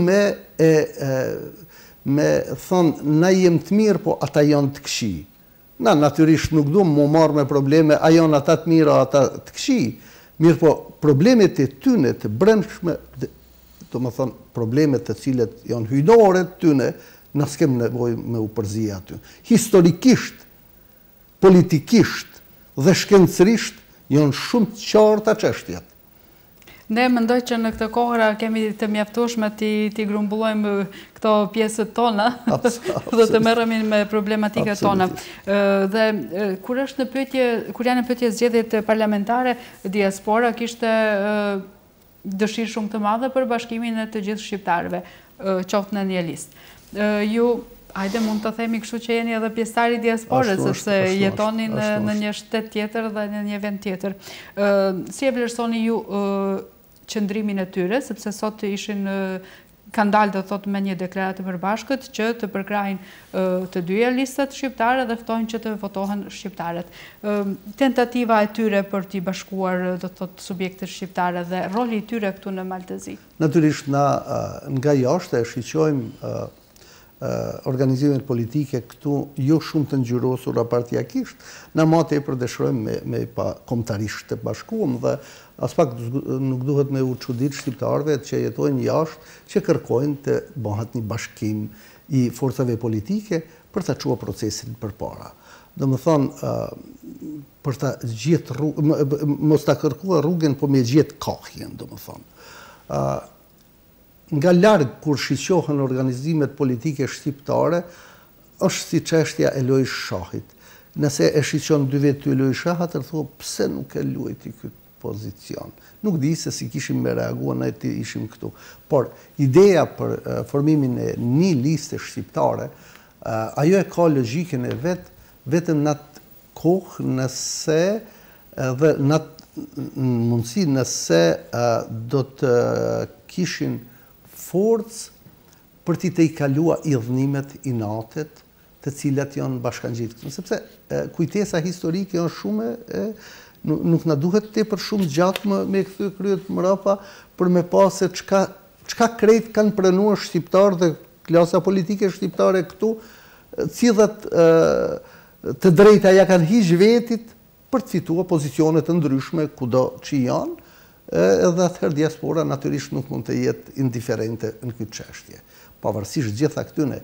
S2: me thonë, na jem të mirë, po ata janë të këqij. Na, natyrisht nuk du më marrë me probleme, a janë ata të mirë, a ata të këqij. Mirë po, problemet e tyne të brendshme, do më thonë, problemet të cilet janë hyjnore të tyne, na s'kem nevojë me u përzija aty. Historikisht, politikisht dhe shkencërisht janë shumë të qarta çështjet.
S1: Ne mendoj që në këtë kohëra kemi të mjaftueshme ti grumbullojmë këto pjesët tona dhe të merremi me problematikat tona. Dhe kur janë në pyetje zgjedhjet parlamentare, diaspora kishte dëshirë shumë të madhe për bashkimin e të gjithë shqiptarëve, qoftë në një listë. Ju, hajde mund të themi kështu që jeni edhe pjesëtari diasporës, sepse jetoni në një shtet tjetër dhe në një vend tjetër. Si e vlerësoni ju qëndrimin e tyre, sepse sot kanë dalë do thot me një deklaratë përbashkët që të përkrahin të dyja listat shqiptare dhe ftojnë që të votohen shqiptarët. Tentativa e tyre për t'i bashkuar do thot subjektet shqiptare dhe roli i tyre këtu në Maltezi.
S2: Natyrisht na nga jashtë e shiqojmë organizimet politike këtu jo shumë të ngjyrosura partjakisht, na ma tepër dëshirojmë me pa kombëtarisht të bashkuam dhe as pak nuk duhet me u çudit shqiptarëve që jetojnë jashtë që kërkojnë të bëhet një bashkim i forcave politike për ta çuar procesin përpara. Domethënë për ta gjetë mos ta kërkuar rrugën, por me gjetë kohën, domethënë. Nga larg kur shiqohen organizimet politike shqiptare, është si çështja e lojës shahit. nëse e shiqon 2 vjet të luaj shah, atër thua, pse nuk e luajti këtë pozicion? Nuk di se si kishim me reagua, ne të ishim këtu. Por, ideja për formimin e një liste shqiptare, ajo e ka logjikën e vetëm në atë kohë nëse dhe në atë mundësi nëse do të kishin forcë për ti të i kalua idhnimet i natet të cilat janë bashkangjitë. Sepse kujtesa historike janë shumë, nuk na duhet tepër shumë gjatë me këthy kryet mrapa për me pa se çka krejt kanë pranuar shqiptarë dhe klasa politike shqiptare këtu, cilët të drejta ja kanë hiq vetit për të fituar pozicione të ndryshme kudo që janë, edhe atëherë diaspora natyrisht nuk mund të jetë indiferente në këtë çështje. Pavarësisht gjitha këtyne,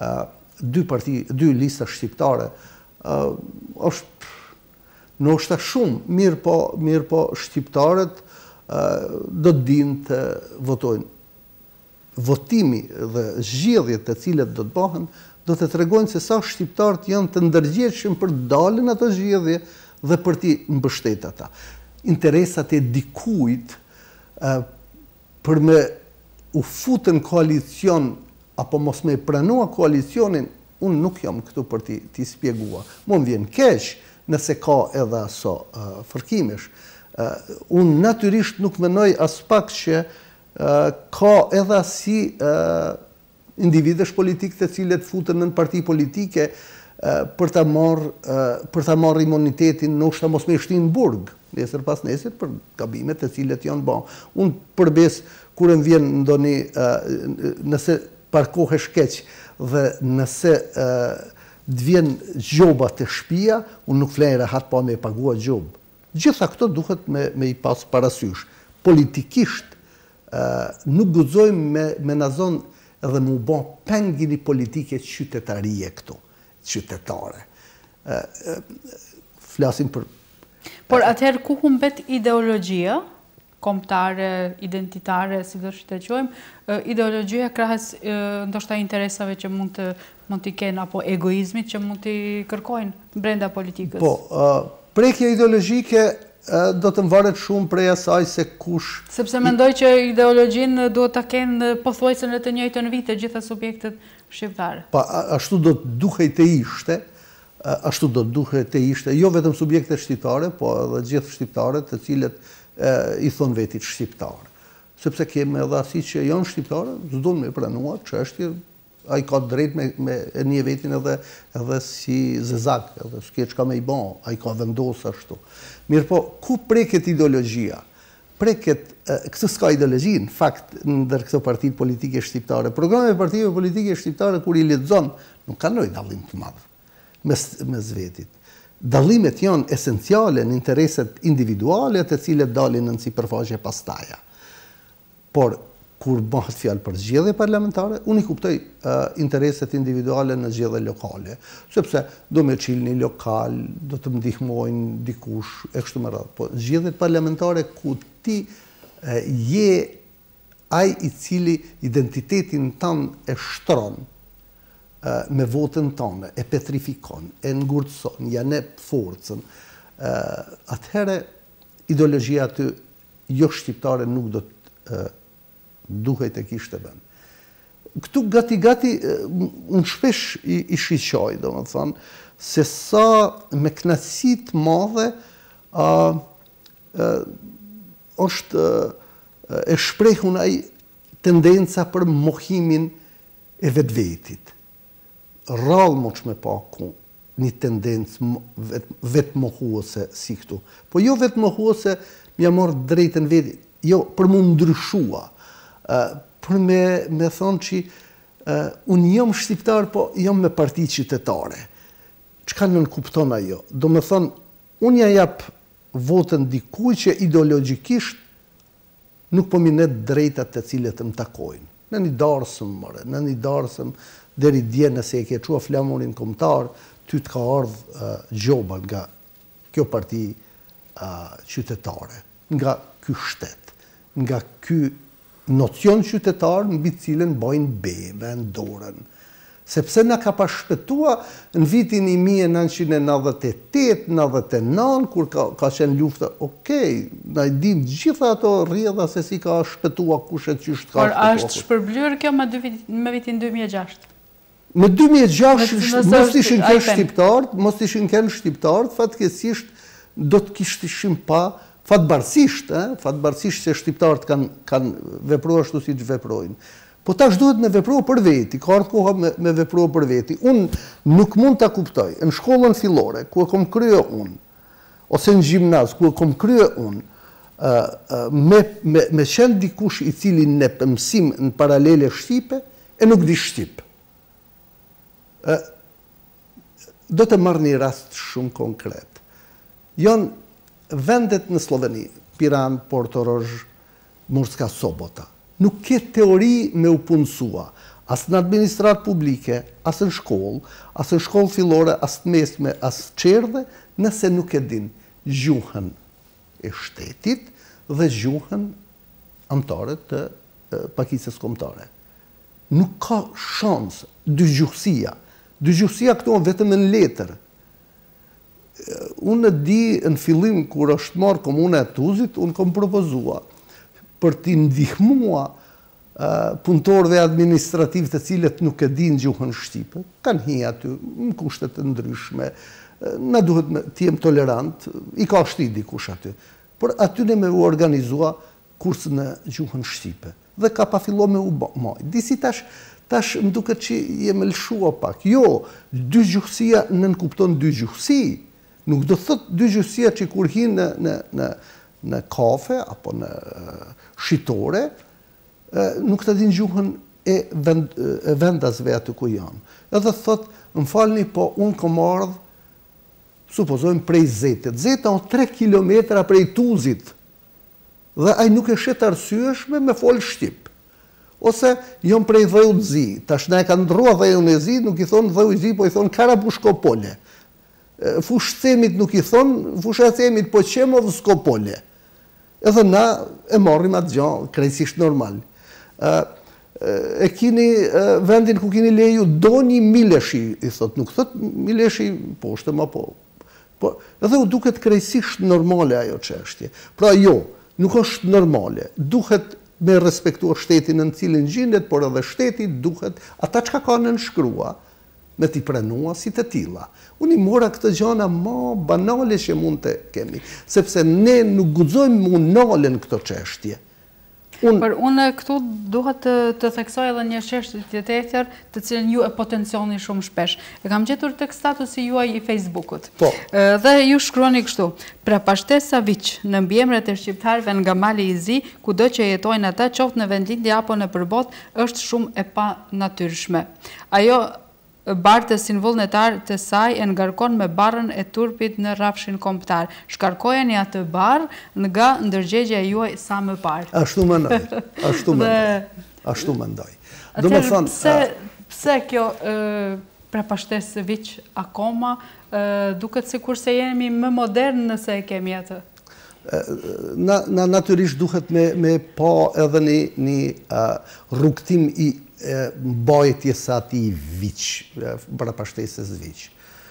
S2: dy lista shqiptare është ndoshta shumë, mirë po shqiptarët do të dinë të votojnë. Votimi dhe zgjedhjet të cilat do të bëhen do të tregojnë se sa shqiptarët janë të ndërgjegjshëm për të dalën ato zgjedhje dhe për t'i mbështet ata. Interesat e dikujt për me u futë në koalicion apo mos me pranua koalicionin, unë nuk jam këtu për t'i spjegua. Më vjen keq nëse ka edhe aso fërkimesh. Unë natyrisht nuk menoj as pak që ka edhe si individesh politikë të cilët futën në parti politike për ta marrë imunitetin, ndoshta mos me shtin burg, nesër pas nesër për gabimet të cilët janë bën. Unë përbes kur më vjen ndonjë nëse parkohesh keq dhe nëse të vjen gjoba të shtëpia, unë nuk flej rehat pa me pagua gjobë. Gjitha këto duhet me i pas parasysh. Politikisht nuk guxojmë me na zon edhe mu bë pengini politike qytetarie këtu, qytetare. Flasim për...
S1: Por atëherë ku humbet ideologjia, kombëtare, identitare, si do të quajmë, ideologjia krahas ndoshta interesave që mund t'i kenë, apo egoizmit që mund t'i kërkojnë brenda politikës?
S2: Po, prekja ideologjike do të varet shumë prej asaj se kush...
S1: Sepse mendoj që ideologjinë duhet ta kenë pothuajse në të njëjtën vit të gjitha subjektet shqiptare.
S2: Pa, ashtu do të duhet të ishte, jo vetëm subjektet shqiptare, po edhe gjithë shqiptare të cilët i thonë vetit shqiptar. Sepse kemi edhe asi që janë shqiptare, s'do me pranua çështje, ai ka drejt me një vetin edhe si zezak, edhe s'ke çka me i bën, ai ka vendosur ashtu. Mirë po, ku preket ideologjia? Preket, këtë s'ka ideologji, në fakt, ndër këto partitë politike shqiptare. Programet e partive politike shqiptare, kur i lexon, nuk kanë ndonjë dallim të madh mes vetit. Dallimet janë esenciale në intereset individuale të cilët dalin në sipërfaqe pastaja. Por, kur bëhet fjalë për zgjedhje parlamentare, unë i kuptoj intereset individuale në zgjedhje lokale, sepse do me çilni lokal, do të ndihmojnë dikush e kështu me radhë. Po zgjedhjet parlamentare ku ti je ai i cili identitetin tënd e shtron me votën tonë, e petrifikon, e ngurtëson, ja ne forcën, atëherë ideologjia aty jo shqiptare nuk do të duhet e kishte vend. Këtu gati, unë shpesh i shiqoj, do më thonë, se sa me kënaqësi të madhe është e shprehun ai tendenca për mohimin e vetvetit. Rrallë moç me pa ku një tendencë vetë mohuese si këtu. Po jo vetë mohuese mja marrë drejtën vetit, jo për mu ndryshua, për me thonë që unë jam shqiptar, po jam me parti qytetare. Çka nën kupton ajo? Do me thonë, unë ja jap votën dikuj që ideologjikisht nuk po minet drejtat të cilët më takojnë. Në një darsëm, deri dje nëse e ke qua flamurin kombëtar, ty të ka ardhë gjoba nga kjo parti qytetare, nga ky shtet, nga ky nocion qytetar mbi cilën bajnë beve, ndorën. Sepse na ka pas shpëtua në vitin 1998-99, kur ka qenë lufta, na i dim gjitha ato rrjedha se si ka shpëtua kushet qysht ka shpëtua.
S1: Por është shpërblyer kjo me vitin 2006?
S2: Me 2006 mos ishin kënë shqiptarët, fatkesisht do të kishtim pa, fatbarësisht se shqiptarët kanë vepruar ashtu si që veprojnë. Po tash duhet me veprua për veti, ka ardhur koha me veprua për veti. Unë nuk mund ta kuptoj, në shkollën fillore, ku e kom krye unë, ose në gjimnaz, ku e kom krye unë, me qenë dikush i cili në mësim në paralele shqipe, e nuk di shqip. Do të marrë një rast shumë konkret. Janë vendet në Sloveni, Piran, Portorož, Murska Sobota. Nuk ke teori me u punësua, as në administratë publike, as në shkollë fillore, as të mesme, as qerdhe, nëse nuk e din gjuhën e shtetit dhe gjuhën anëtare të pakicës kombëtare. Nuk ka shansë, dygjuhësia këto vetëm në letër. Unë di në fillim, kur është marrë komuna e Tuzit, unë kom propozua për t'i ndihmua punëtorëve administrativ të cilët nuk e din gjuhën shqipe, kanë hi aty, në kushtet të ndryshme, na duhet të jem tolerant, i ka shti dikush aty, por aty ne me u organizua kursë në gjuhën shqipe, dhe ka pa fillo me u maj. Disi tash më duket që jem lëshua pak. Jo, dy gjuhësia nënkupton dy gjuhësi, nuk do thot dy gjuhësia që kur hi në kafe, apo në shitore, nuk të din gjuhën e vendasve aty ku janë. Edhe thot, më falni, po unë kom ardhë, supozojmë prej Zetit. Zeta o 3 kilometra prej Tuzit, dhe aj nuk e shetë arsyeshme me folë shqip. Ose jom prej Dheu të Zi, tash ne ka ndrua Dheu në Zi, nuk i thonë Dheu i Zi, po i thonë Karabushkopole. Fushëcemit nuk i thonë, fushëcemit po qemov Skopole. Edhe na e marrim atë gjë krejtësisht normal. E kini vendin ku kini leju do një Mileshi, i thot, nuk thot Mileshi poshtë, ma po. Edhe u duket krejtësisht normale ajo çështje. Pra jo, nuk është normale. Duhet me respektuar shtetin në cilin gjendet, por edhe shteti duhet ata çka ka nënshkrua me t'i pranua si të tilla. Unë i mora këtë gjëna më banale që mund të kemi, sepse ne nuk guxojmë mu nalen këto çështje.
S1: Por unë këtu duhet të theksoj edhe një çështje tjetër, të cilën ju e potencioni shumë shpesh. E kam gjetur tek statusi juaj i Facebookut.
S2: Po.
S1: Dhe ju shkruani kështu: "Prapashtesa Viç në mbiemrat e shqiptarëve nga Mali i Zi, kudo që jetojnë ata, qoftë në vendlindje apo në përbot, është shumë e panatyrshme. Ajo bartësin vullnetar të saj e ngarkon me barrën e turpit në rrafshin kombëtar. Shkarkojeni atë barr nga ndërgjegja juaj sa më parë."
S2: Ashtu mendoj. Ashtu mendoj.
S1: Pse kjo prapashtesë Viç akoma duket sikur se jemi më modern nëse e kemi atë?
S2: Natyrisht duhet me pa edhe një rrugtim i mbajtjes atij Viç, prapashtesës Viç.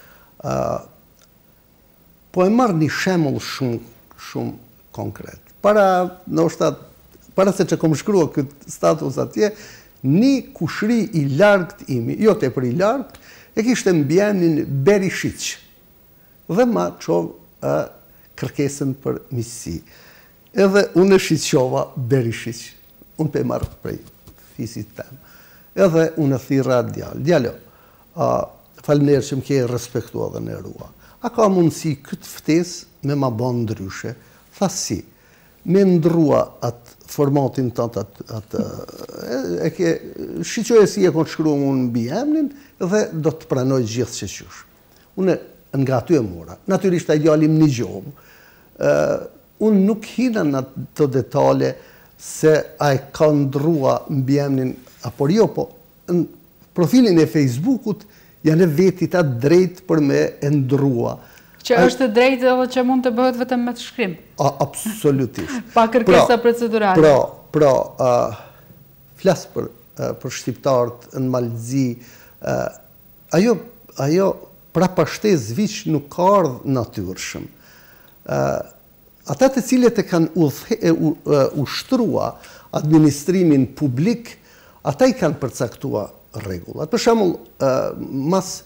S2: Po e marr një shembull shumë konkret. Para se që kom shkrua këtë status atje, një kushri i largët imi, jo tepër i largët, e kishte mbjenin Berishiq. Dhe ma qovë kërkesën për misësi. Edhe unë e shqyqova Berishiq. Unë pe marrë prej fisit temë. Edhe unë e thira djallë. Djallo, falënderë që më ke respektua dhe në rua. A ka mundësi këtë ftes me ma banë ndryshe? Tha si, me ndrua atë formatin të atë, shqyqoj e si e konë shkrua unë në bijemnin dhe do të pranoj gjithë që qysh. Unë nga aty e mora. Natyrisht a djallim një gjohë. Unë nuk hina në të detale se a e ka ndrua në bijemnin apo jo, po në profilin e Facebookut janë e vetit atë drejt për me e ndrua.
S1: Që është drejt edhe që mund të bëhet vetëm me të shkrim?
S2: Absolutisht.
S1: Pa kërkesa procedurale?
S2: Pra, flasë për shqiptarët në Malëzi Ajo prapashtes viç nuk ka ardhë natyrshëm. Ata të cilët e kanë ushtrua administrimin publik, ata i kanë përcaktua rregullat. Për shembull, mas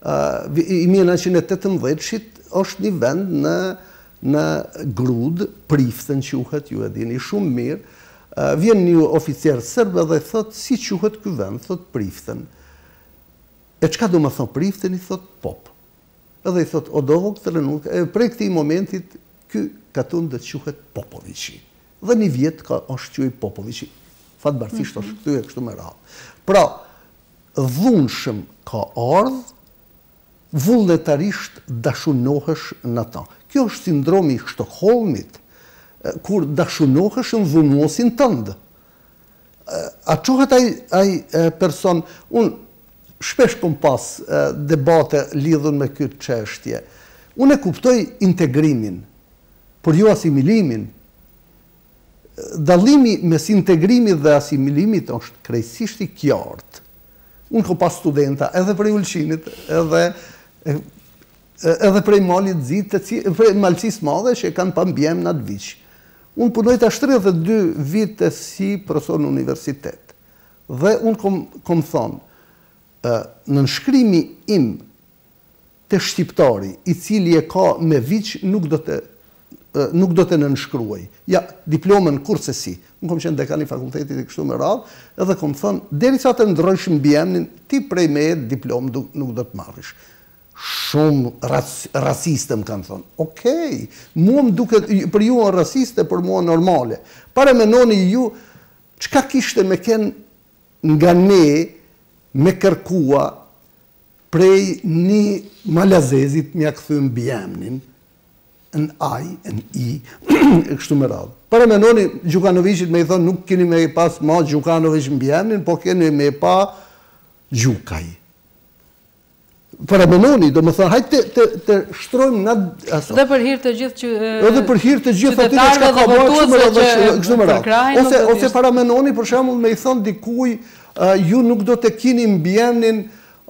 S2: 1918-shit është një vend në Grud, Priften quhet, ju e dini shumë mirë, vjen një oficer sërb dhe thot, si quhet ky vend, thot Priften. E çka do më thonë Priften, i thot pop. Edhe i thot, o doktore, prej këtij momentit, ky katun dhe të quhet Popoviqi. Dhe një vjet është quaj Popoviqi. Fatbarësisht është kthyer kështu me radhë. Pra, dhunshëm ka ardhë, vullnetarisht dashunohesh në ta. Kjo është sindromi i Stockholmit, kur dashunohesh në dhunuosin tëndë. A qohet ai person, unë shpesh kom pas debate lidhur me këtë çështje. Unë e kuptoj integrimin, por jo asimilimin. Dallimi mes integrimit dhe asimilimit është krejtësisht i qartë. Unë kom pas studenta edhe prej Ulqinit, edhe prej Malit Zit, prej Malësis Madhe që kanë pa mbjem në atë vich. Unë punojta 32 vite si profesor në universitet. Dhe unë kom thonë, në nënshkrimi im të shqiptari, i cili e ka me vich, nuk do të nënshkruaj. Ja, diplomën kurse si. Unë kom qenë dekani fakultetit e kështu me radhë, edhe kom thonë, deri sa të ndrojsh mbjemnin, ti prej me diplom nuk do të marrish. Shumë rasiste më kanë thonë. Okej, mua më duket, për ju në rasiste, për mua normale. Pare menoni ju, qka kishte me ken nga ne me kërkua prej një malazezit mja këthy mbjemnin, në aj, në i, kështu me radhë. Pare menoni, Gjukanovicit me i thonë, nuk keni me i pas ma Gjukanovic mbjemnin, po keni me i pa Gjukaj. Para menoni, do më thënë, hajtë të shtrojmë në aso.
S1: Dhe për hirë të gjithë
S2: edhe për hirë të gjithë aty që ka bërë ose para menoni, për shembull, me i thonë dikuj, ju nuk do të kini mbjemnin,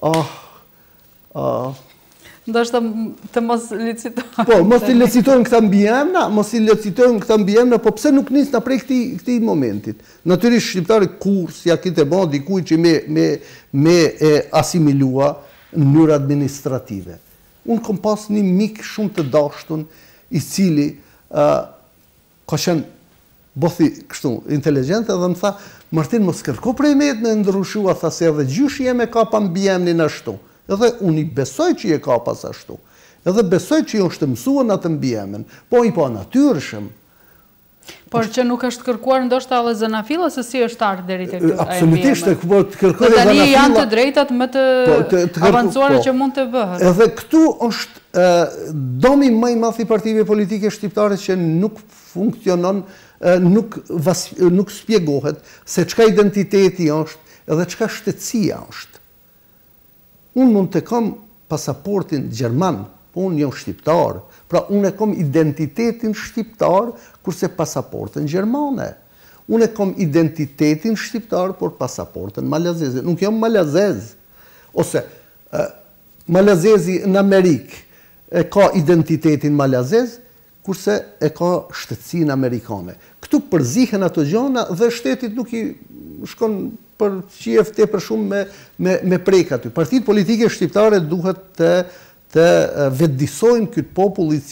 S1: ndoshta të mos licitojnë.
S2: Po, mos të licitojnë këta mbjemna, po pse nuk nis në prej këtij momentit. Natyrisht shqiptari kur si ja kite bo dikuj që me asimilua në mënyrë administrative. Unë kom pas një mik shumë të dashtun, i cili ka qenë bothi kështu inteligjent, edhe më tha, Martin, mos kërko prej me të ndryshua, tha se edhe gjyshi jeme ka pa mbjemnin ashtu. Edhe unë i besoj që je ka pas ashtu. Edhe besoj që jo është mësua në të mbjemen, po i pa natyrshëm.
S1: Por që nuk është kërkuar ndoshta edhe Zanafilla, se si është ardhur deri te ky
S2: absolutisht të kërkoj
S1: Zanafilla. Tani janë të drejtat më të avancuara që mund të bëhet.
S2: Edhe këtu është domi më i madh i partive politike shqiptare që nuk funksionon, nuk spjegohet se çka identiteti është edhe çka shtetësia është. Unë mund të kam pasaportin gjerman, po unë jam shqiptar. Pra, unë e kom identitetin shqiptar, kurse pasaportën gjermane. Unë e kom identitetin shqiptar, por pasaportën malazeze. Nuk jam malazez. Ose, malazezi në Amerikë e ka identitetin malazez, kurse e ka shtetësinë amerikane. Këtu përzihen ato gjona dhe shtetit nuk i shkon për qijef te për shumë me prek aty. Partitë politike shqiptare duhet të vetëdisojnë këtë popull i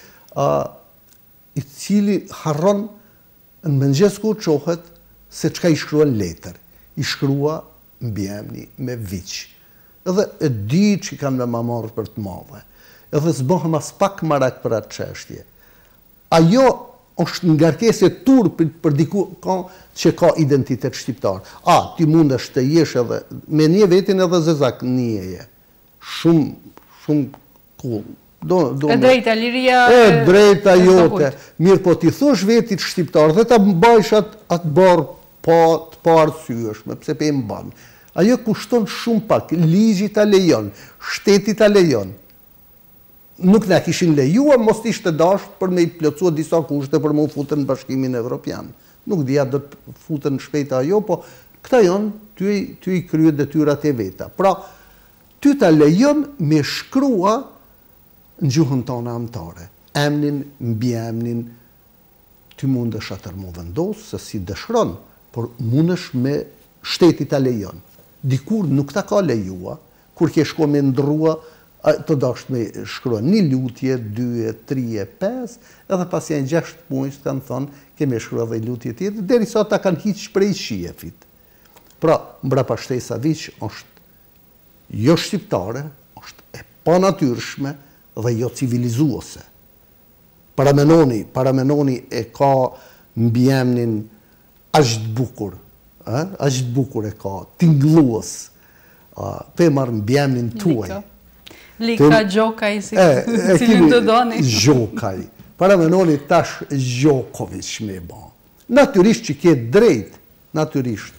S2: cili harron në mëngjes kur qohet se çka i shkruan letër. I shkrua mbjemni me viq. Edhe e di që kanë me ma marrë për të madhe. Edhe s'bohem as pak marak për atë çështje. Ajo është ngarkesë e turpit për diku që ka identitet shqiptar. Ti mundesh të jesh edhe me një vetin edhe zezak njëje. Shumë cool.
S1: E drejta, liria...
S2: E drejta jote. Mirë, po ti thosh vetit shqiptar dhe ta mbajsh atë barë të parësyeshme, pse pe e mban. Ajo kushton shumë pak, ligji ta lejon, shteti ta lejon. Nuk na kishin lejuar, mos ishte dashur për me i plotësua disa kushte për me u futën në Bashkimin Evropian. Nuk dija do të futën shpejt ajo, po Këta janë, ty i krye detyrat e veta. Pra, ty ta lejon me shkrua në gjuhën tonë anëtare. Emnin, mbi emnin, ty mundesh atër mu vendosë, se si dëshron, por mundesh me shteti ta lejon. Dikur nuk ta ka lejua, kur ke shko me ndrua, të dasht me shkrua një lutje, 2, 3, 5, edhe pas janë 6 punjë që kanë thonë, keme shkrua dhe lutje tjetër, deri sa ta kanë hiq prej shijefit. Pra, mbrapa shtesa viq është jo shqiptare, është e panatyrshme dhe jo civilizuose. Paramenoni e ka mbi emnin ashtë bukur, ashtë bukur e ka, tingluos, pe marë mbi emnin tuaj.
S1: Lika Gjokaj, si cilin të doni.
S2: Gjokaj. Paramenoni tash Gjokovic me ba. Natyrisht që ke drejt, natyrisht.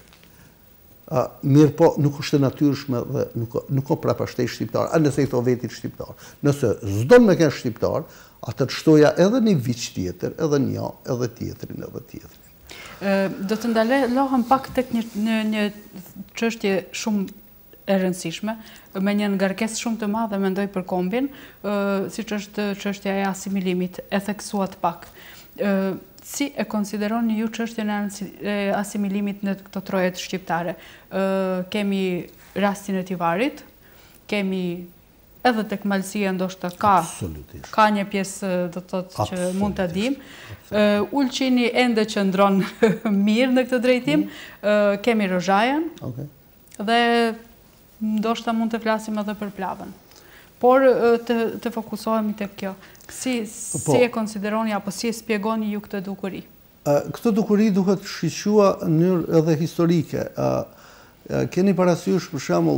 S2: Mirë po, nuk është e natyrshme dhe nuk o prapa shtej shqiptar, a nëse i tho vetit shqiptar. Nëse zdon me kënë shqiptar, atë të shtoja edhe një vich tjetër, edhe një, edhe tjetërin, edhe tjetërin.
S1: Do të ndalohëm pak tek një çështje shumë e rëndësishme, me një ngarkesë shumë të madhe mendoj për kombin, siç është çështja e asimilimit, e theksuat pak. Si e konsideroni ju çështjen e asimilimit në këto trojet shqiptare? Kemi rastin e Tivarit, kemi edhe tek Malësia ndoshta ka një pjesë do të thotë që mund ta dim. Ulqini ende qëndron mirë në këtë drejtim. Kemi Rozhajan. Dhe ndoshta mund të flasim edhe për Plavën. Por të fokusohemi tek kjo. Si e konsideroni apo si e spjegoni ju këtë dukuri?
S2: Këtë dukuri duhet shqiqua në mënyrë edhe historike. Keni parasysh për shembull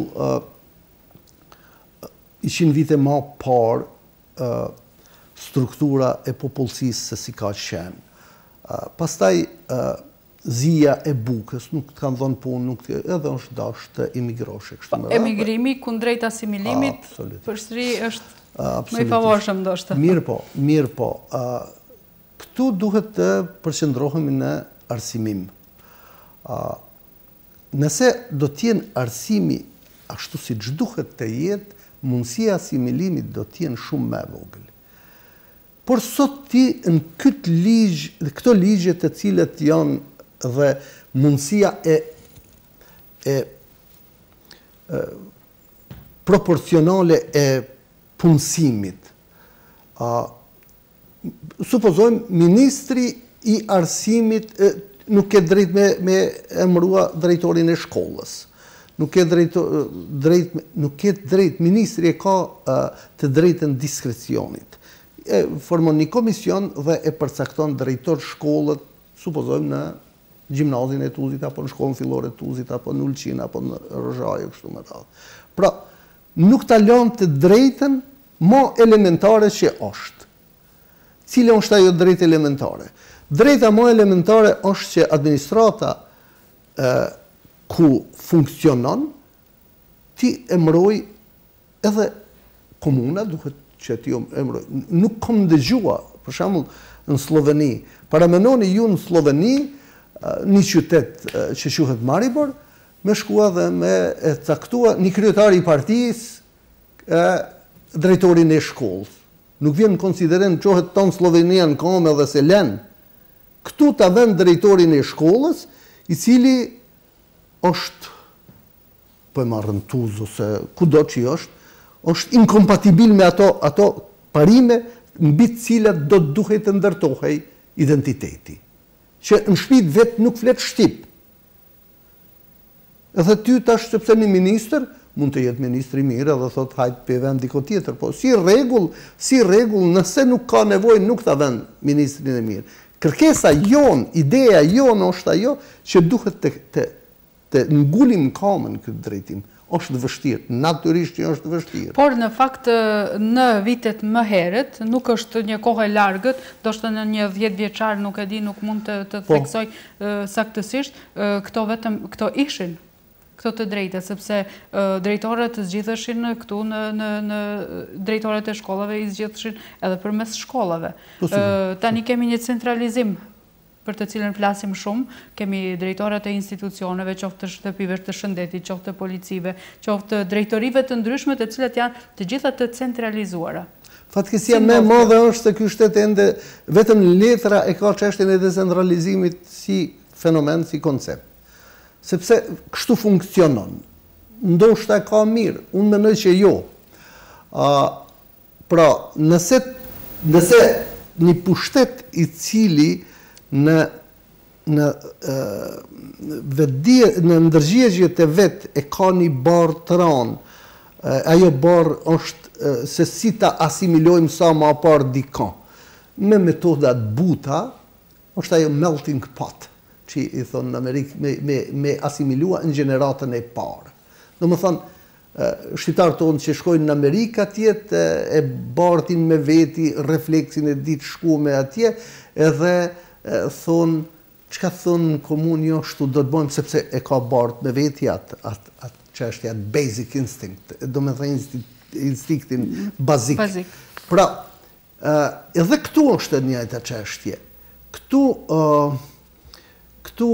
S2: ishin vite ma parë struktura e popullsisë se si ka qenë. Pastaj zia e bukës, nuk të kanë dhënë punë, edhe është dashur të emigroshe.
S1: Emigrimi kundrejt asimilimit përsëri është më i favorshëm ndoshta.
S2: Mirë po. Këtu duhet të përqendrohemi në arsimim. Nëse do t'jenë arsimi ashtu si që duhet të jetë, mundësia asimilimit do t'jenë shumë me vogël. Por sot ti në këto ligje të cilët janë dhe mundësia e proporcionale e punësimit. Supozojmë, ministri i arsimit nuk ke drejt me emërua drejtorin e shkollës. Nuk ke drejt, ministri e ka të drejtën diskrecionit. Formon një komision dhe e përcakton drejtor shkollët, supozojmë në gjimnazin e Tuzit, apo në shkollën fillore të Tuzit, apo në Ulqin, apo në Rozhajë, kështu me radhë. Pra, nuk ta lën të drejtën më elementare që është. Cila është ajo drejtë elementare? Drejta më elementare është që administrata ku funksionon, ti emëroj edhe komuna, duhet që ti emëroj. Nuk kom dëgjua, për shembull në Sloveni. Paramenoni ju në Sloveni, një qytet që quhet Maribor, me shkua dhe me e caktua një kryetari i partisë drejtorin e shkollës. Nuk vjen në konsiderim qohet tonë Slovenia në kome dhe se len. Këtu ta vend drejtorin e shkollës, i cili është, po e marrën Tuzë ose kudo që është inkompatibil me ato parime mbi të cilat do të duhet të ndërtohej identiteti. Që në shtëpi vetë nuk flet shqip. Edhe ty tash sepse një ministër mund të jetë ministri mirë edhe thot hajt për vend diko tjetër, po si rregull, nëse nuk ka nevojë nuk ta vend ministrin e mirë. Kërkesa jon, ideja jon është ajo që duhet të ngulim kamën këtë drejtim. Është vështirë, natyrisht që është vështirë.
S1: Por në fakt në vitet më herët, nuk është një kohë e largët, ndoshta në një 10 vjeçar nuk e di, nuk mund të theksoj saktësisht, këto ishin këto të drejta, sepse drejtorët zgjidheshin këtu në drejtorët e shkollave i zgjidheshin edhe përmes shkollave. Tani kemi një centralizim për të cilën flasim shumë, kemi drejtorat e institucioneve, qoftë të shtëpive të shëndetit, qoftë të policive, qoftë të drejtorive të ndryshme, të cilat janë të gjitha të centralizuara.
S2: Fatkeqësia më e madhe është se ky shtet ende vetëm letra e ka çështjen e decentralizimit si fenomen, si koncept. Sepse kështu funksionon. Ndoshta ka mirë, unë mendoj që jo. Pra, nëse një pushtet i cili në ndërgjegjet e vet e ka një barë të ranë, ajo barë është se si ta asimilojmë sa ma parë dika. Me metodat buta, është ajo melting pot, që i thonë në Amerikë, me asimilua në gjeneratën e parë. Do më thonë, shqiptarë tonë që shkojnë në Amerikë atje, e bartin me veti, refleksin e ditë shkume atje, edhe thonë, çka thonë komunë jo shtu do të bëjmë, sepse e ka bart me veti atë çështja basic instinct, do me thënë instinktin bazik. Pra, edhe këtu është e njëjta çështje. Këtu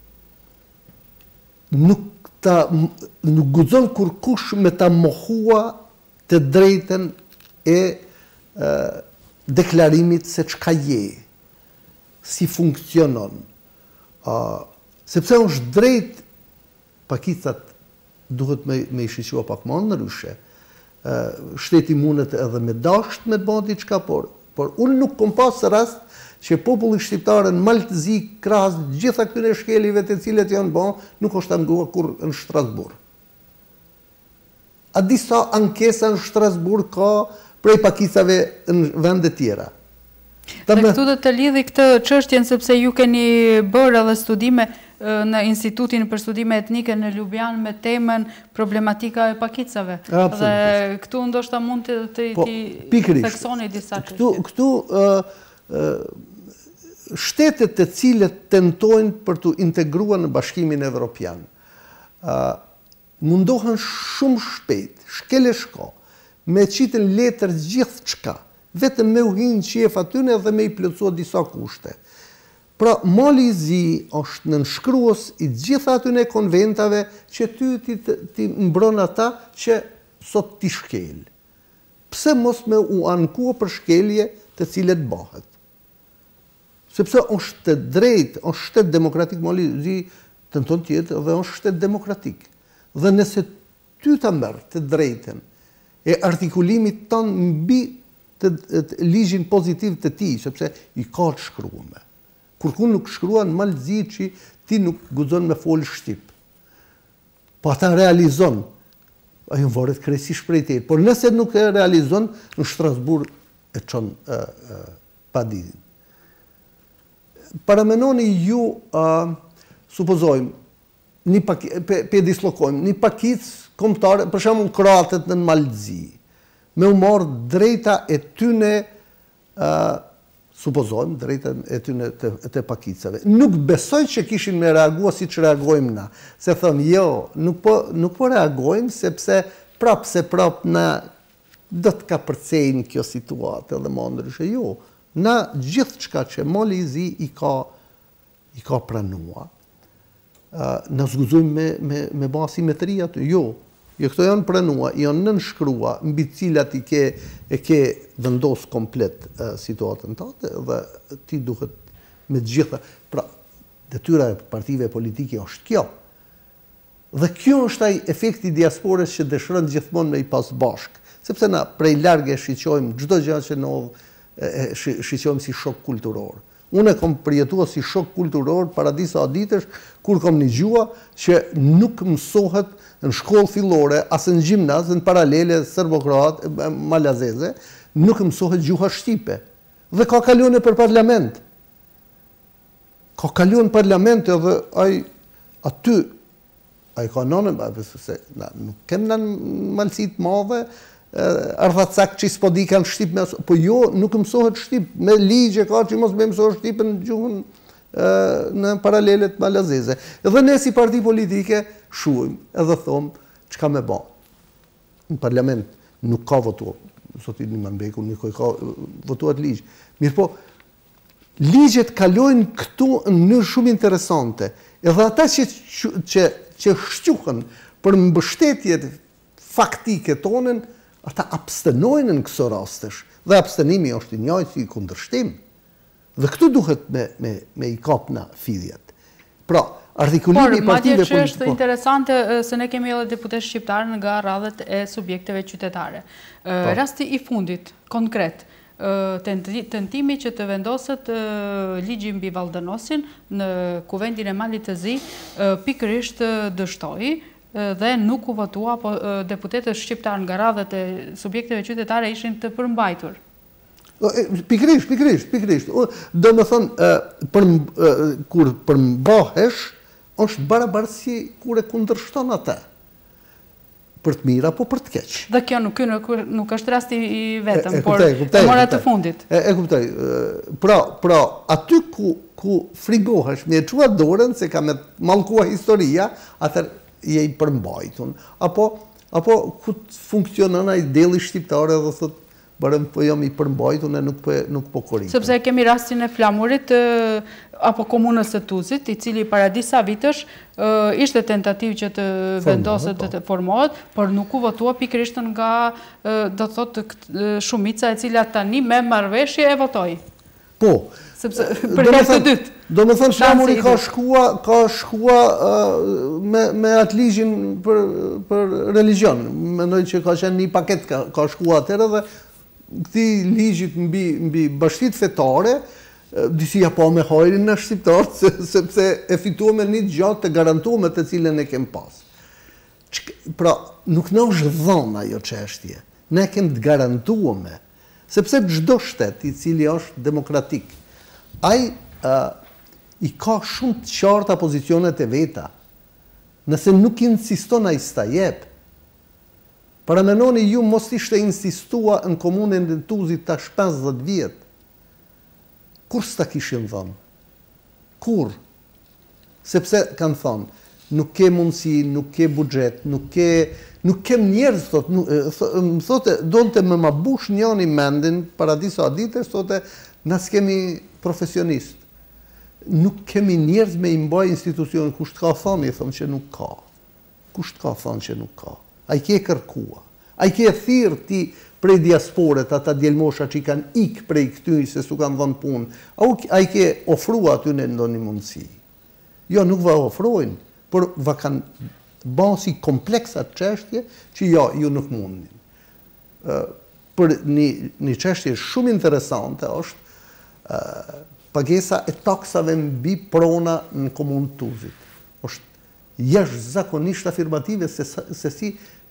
S2: nuk guxon kurkush me ta mohua të drejtën e deklarimit se çka je, si funksionon. Sepse është drejt, pakicat duhet me i shiqua pak më ndryshe. Shteti mundet edhe me dasht me të bëjë diçka, por unë nuk kom pas rast që populli shqiptar në Maltëzi krahas gjitha këtyre shkelive të cilet janë bën, nuk është anguar kur në Strasburg. A di sa ankesa në Strasburg ka prej pakicave në vende tjera?
S1: Dhe këtu do të lidhi këtë çështjen sepse ju keni bërë edhe studime në Institutin për Studime Etnike në Ljubljanë me temën problematika e pakicave. Dhe këtu ndoshta mund të theksoni disa çështje.
S2: Këtu shtetet të cilët tentojnë për të integruar në Bashkimin Evropian mundohen shumë shpejt, shkele shko, me qitën letër gjithë qka, vetëm me u hinë qef atyne dhe me i plotësua disa kushte. Pra, Mali i Zi është në nënshkruos i gjitha atyne konventave që ty ti mbron ata që sot ti shkel. Pse mos me u ankua për shkelje të cilet bëhet? Sepse është të drejt, është shtet demokratik, Mali i Zi të në tonë tjetë dhe është shtet demokratik. Dhe nëse ty të mërë të drejten e artikulimit tanë mbi të ligjin pozitiv të ti, sepse i ka të shkruame. Kur kun nuk shkrua në Mali i Zi që ti nuk guxon me folë shqip. Po ata realizon, ajo varet krejtësisht prej teje, por nëse nuk e realizon, në Strasburg e çon pa ditin. Paramenoni ju, supozojmë, pe dislokojmë, një pakic kombëtare, për shembull kroatët në Mali i Zi, me u marrë drejta e tyne, supozojmë, drejta e tyne të pakicave. Nuk besoj që kishin me reagua si që reagojmë na. Se thëmë, jo, nuk po reagojmë, sepse prap na do të ka përcejnë kjo situatë edhe më ndryshe. Jo, na gjithë qka që Mali i Zi i ka pranua, në zguzojmë me ba asimetri aty. Jo, këto janë pranua, janë nënshkrua, mbi cilat e ke vendos komplet situatën tate dhe ti duhet me gjitha. Pra, detyra e partive politike është kjo. Dhe kjo është ai efekti diaspores që dëshiron gjithmonë me i pas bashk. Sepse na prej large shiqojmë çdo gjë që ndodh, shiqojmë si shok kulturor. Unë kom përjetuar si shok kulturor para disa ditësh kur kom një gjua që nuk mësohet në shkollë fillore, as në gjimnaz, në paralele serbo-kroat, malazeze, nuk mësohet gjuha shqipe. Dhe ka kaluar për parlament. Ka kaluar në parlament edhe aty ka nënën, nuk kem në malësit madhe, ardhacak që s'po di kanë Shqip, po jo, nuk mësohet Shqip, me ligje ka që mos me mësohet Shqip në gjuhën në paralelet malazeze. Edhe ne si parti politike shuim edhe thomë që ka me ba. Në parlament nuk ka votuar, Zotin Imanbeku nuk ka votuar ligjë. Mirë po, ligjet kalojnë këtu në mënyrë shumë interesante. Edhe ata që shquhen për mbështetjet faktike tonën, ata abstenojnë në këso rastesh. Dhe abstenimi është i njëjtë si kundërshtim. Dhe këtu duhet me i kapna fidjet. Pra, artikulimi i partive
S1: politiko. Por, madje që është interesante se ne kemi edhe deputet shqiptarë nga radhët e subjekteve qytetare. Rasti i fundit, konkret, tentimi që të vendoset ligji mbi Vallëdënosin në Kuvendin e Malit të Zi pikërisht dështoi dhe nuk u votua, po deputetët shqiptarë nga radhët e subjekteve qytetare ishin të përmbajtur.
S2: Pikrisht. Do me thonë, kur përmbahesh, është barabarësi kur e kundërshton atë. Për të mira, po për të keq.
S1: Dhe kjo nuk është rasti i vetëm, por e mora të fundit.
S2: E kuptoj. Pra, aty ku frigohesh, me e qua dorën, se ka me malkua historia, atër je i përmbajtun. Apo ku funksionon ai deli shqiptare dhe thot, barëm po jam i përmbajtun e nuk po korritem.
S1: Sepse kemi rastin e Flamurit, apo komunës së Tuzit, i cili para disa vitësh ishte tentativ që të vendoset dhe të formohet, por nuk u votua pikërisht nga, do thotë, shumica e cila tani me marrëveshje e votoi.
S2: Po.
S1: Sepse për herë të dytë.
S2: Do me thënë Flamuri ka shkua me atë ligjin për religion. Mendoj që ka qenë një paket ka shkua atërë dhe këti ligjit mbi bashkëtit fetare, disia po me hajrin në shqiptarë, sepse e fituame një gjatë të garantuame të cilën e kem pas. Pra, nuk në është dhona jo qeshtje, ne kem të garantuame, sepse çdo shtet i cili është demokratik, ai i ka shumë të qarta pozicionet e veta, nëse nuk insiston ai s'ta jep. Paramenoni ju mos ishte insistua në komunën e Tuzit tash 50 vjet. Kur s'ta kishin dhënë? Kur? Sepse kanë thonë, nuk ke mundësi, nuk ke buxhet, nuk kem njerëz, thotë, donte më bush njëri mendin para disa ditësh, thotë, na s'kemi profesionist. Nuk kemi njerëz me i mbaj institucion, kush t'ka thonë, i thonë që nuk ka. Kush t'ka thonë që nuk ka. A i ke kërkua. A i ke thirë ti prej diasporet, ata djelmosha që i kanë ikë prej këtyj se su kanë dhënë punë. A i ke ofrua aty në ndonjë mundësi. Jo, nuk va ofrojnë, por va kanë basi kompleksat çështje që jo, ju nuk mundin. Për një çështje shumë interesante është pagesa e taksave mbi prona në komunë Tuzit. Është jashtëzakonisht afirmative se si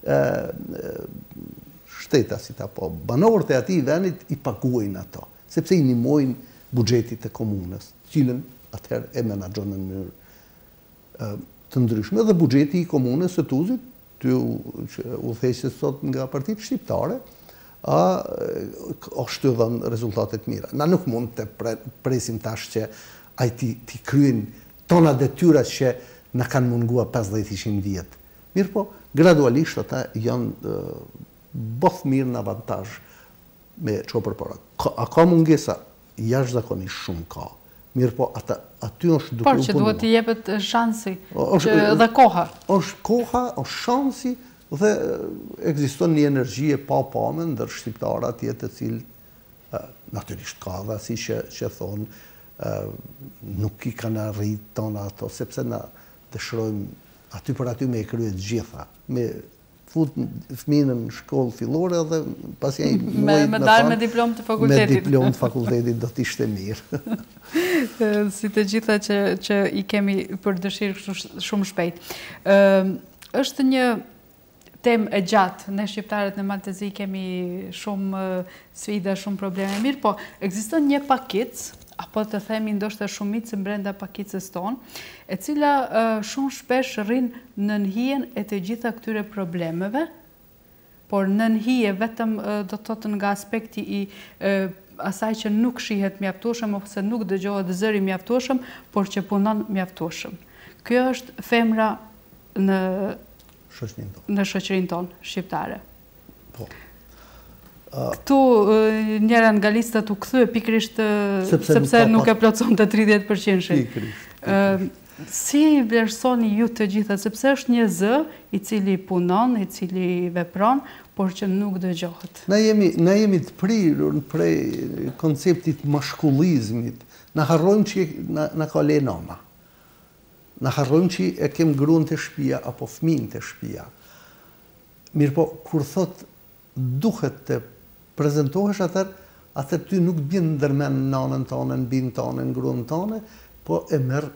S2: shtetasit apo banorët e atij vendit i paguajnë ato, sepse i ndihmojnë buxhetit të komunës, cilën atëherë e menaxhon në mënyrë të ndryshme dhe buxheti i komunës së Tuzit, ty udhëheqës sot nga partitë shqiptare, është të dhënë rezultatet mira. Na nuk mund të presim tash që ai ti kryen tona detyrat që na kanë mungua 50-100 vjet. Mirë po, gradualisht ata janë both mirë në avantazh me ço përpara. A ka mungesa? Jashtëzakonisht shumë ka. Mirë po, aty është duke u punuar.
S1: Por që duhet t'i jepet shansi dhe koha.
S2: Është koha, është shansi, dhe ekziston një energji e papame ndër shqiptarë atje të cilë natyrisht ka dhe si që thonë nuk i kanë arrit tona ato, sepse na dëshirojmë aty për aty me e kryet gjitha, me fut fëmijën në shkollë fillore dhe pasi ai
S1: me dalë me diplomë të fakultetit.
S2: Me diplomë të fakultetit do t'ishte mirë.
S1: Si të gjitha që i kemi për dëshirë shumë shpejt. Është një temë e gjatë, ne shqiptarët në Malë të Zi kemi shumë sfida, shumë probleme mirë, po ekziston një pakicë, apo të themi ndoshta shumicë brenda pakicës tonë, e cila shumë shpesh rrin në nënhijen e të gjitha këtyre problemeve, por në nënhije vetëm do të thotë nga aspekti i asaj që nuk shihet mjaftueshëm ose nuk dëgjohet zëri mjaftueshëm, por që punon mjaftueshëm. Kjo është femra në shoqërinë tonë shqiptare.
S2: Po.
S1: Këtu njëra nga listat u kthye pikrisht sepse nuk e plotson të 30%. Si vlerësoni ju të gjitha, sepse është një zë i cili punon, i cili vepron, por që nuk dëgjohet.
S2: Na jemi të prirur prej konceptit mashkullizmit. Na harrojmë që na ka le nona. Na harrojmë që e kem gruan të shtëpia apo fëmin të shtëpia. Mirë po, kur thot duhet të prezentohesh atër ty nuk bjen ndërmen nanën tonë, në binë tonë, në gruan tonë, po e merë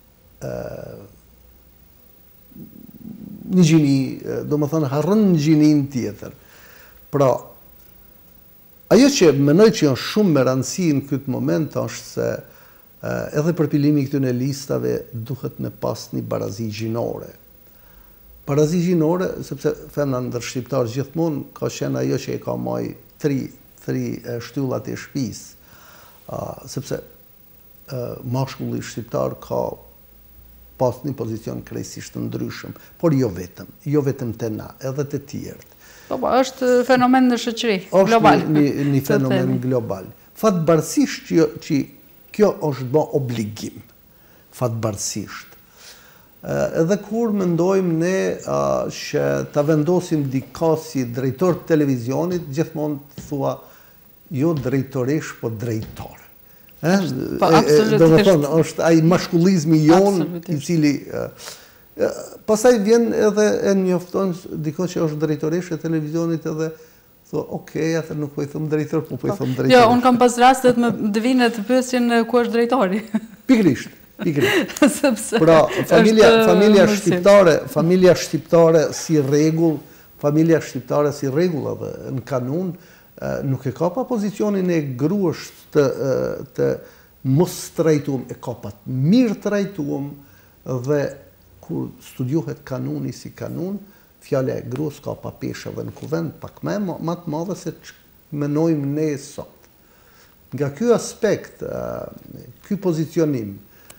S2: një gjini, do më thënë, harrën një gjinin tjetër. Pra, ajo që menoj që janë shumë me rëndësi në këtë moment është se edhe përpilimi këtyne listave duhet me pas një barazi gjinore. Barazi gjinore, sepse femna ndër shqiptarë gjithmonë ka qenë ajo që e ka maj tri shtyllat e shtëpis, sepse mashkulli shqiptar ka pas një pozicion krejtësisht të ndryshëm, por jo vetëm të na, edhe të tjertë.
S1: Po, është fenomen në shoqëri, global.
S2: Është një fenomen global. Fatbarësisht që kjo është bë obligim, fatbarësisht. Edhe kur mendojmë ne që ta vendosim dika si drejtor të televizionit, gjithmonë të thua jo drejtoresh, po drejtor. Do më thonë, është ai mashkullizmi jonë i cili... Pasaj vjen edhe e njofton diko që është drejtoresh e televizionit edhe thua, okej, atër nuk po i thëmë drejtor, po i thëmë drejtor.
S1: Jo, unë kam pas rastet me dëvinë të pyesjen ku është drejtori.
S2: Pikrisht. Pra, familja shqiptare si regull, edhe në kanun, nuk e ka pa pozicionin e gruash të mos trajtuam, e ka pa të mirë trajtuam, dhe kur studiohet kanuni si kanun, fjale e gruas ka pa pesha dhe në kuvend, pak me të madhe se që menojmë ne sot. Nga ky aspekt, ky pozicionim,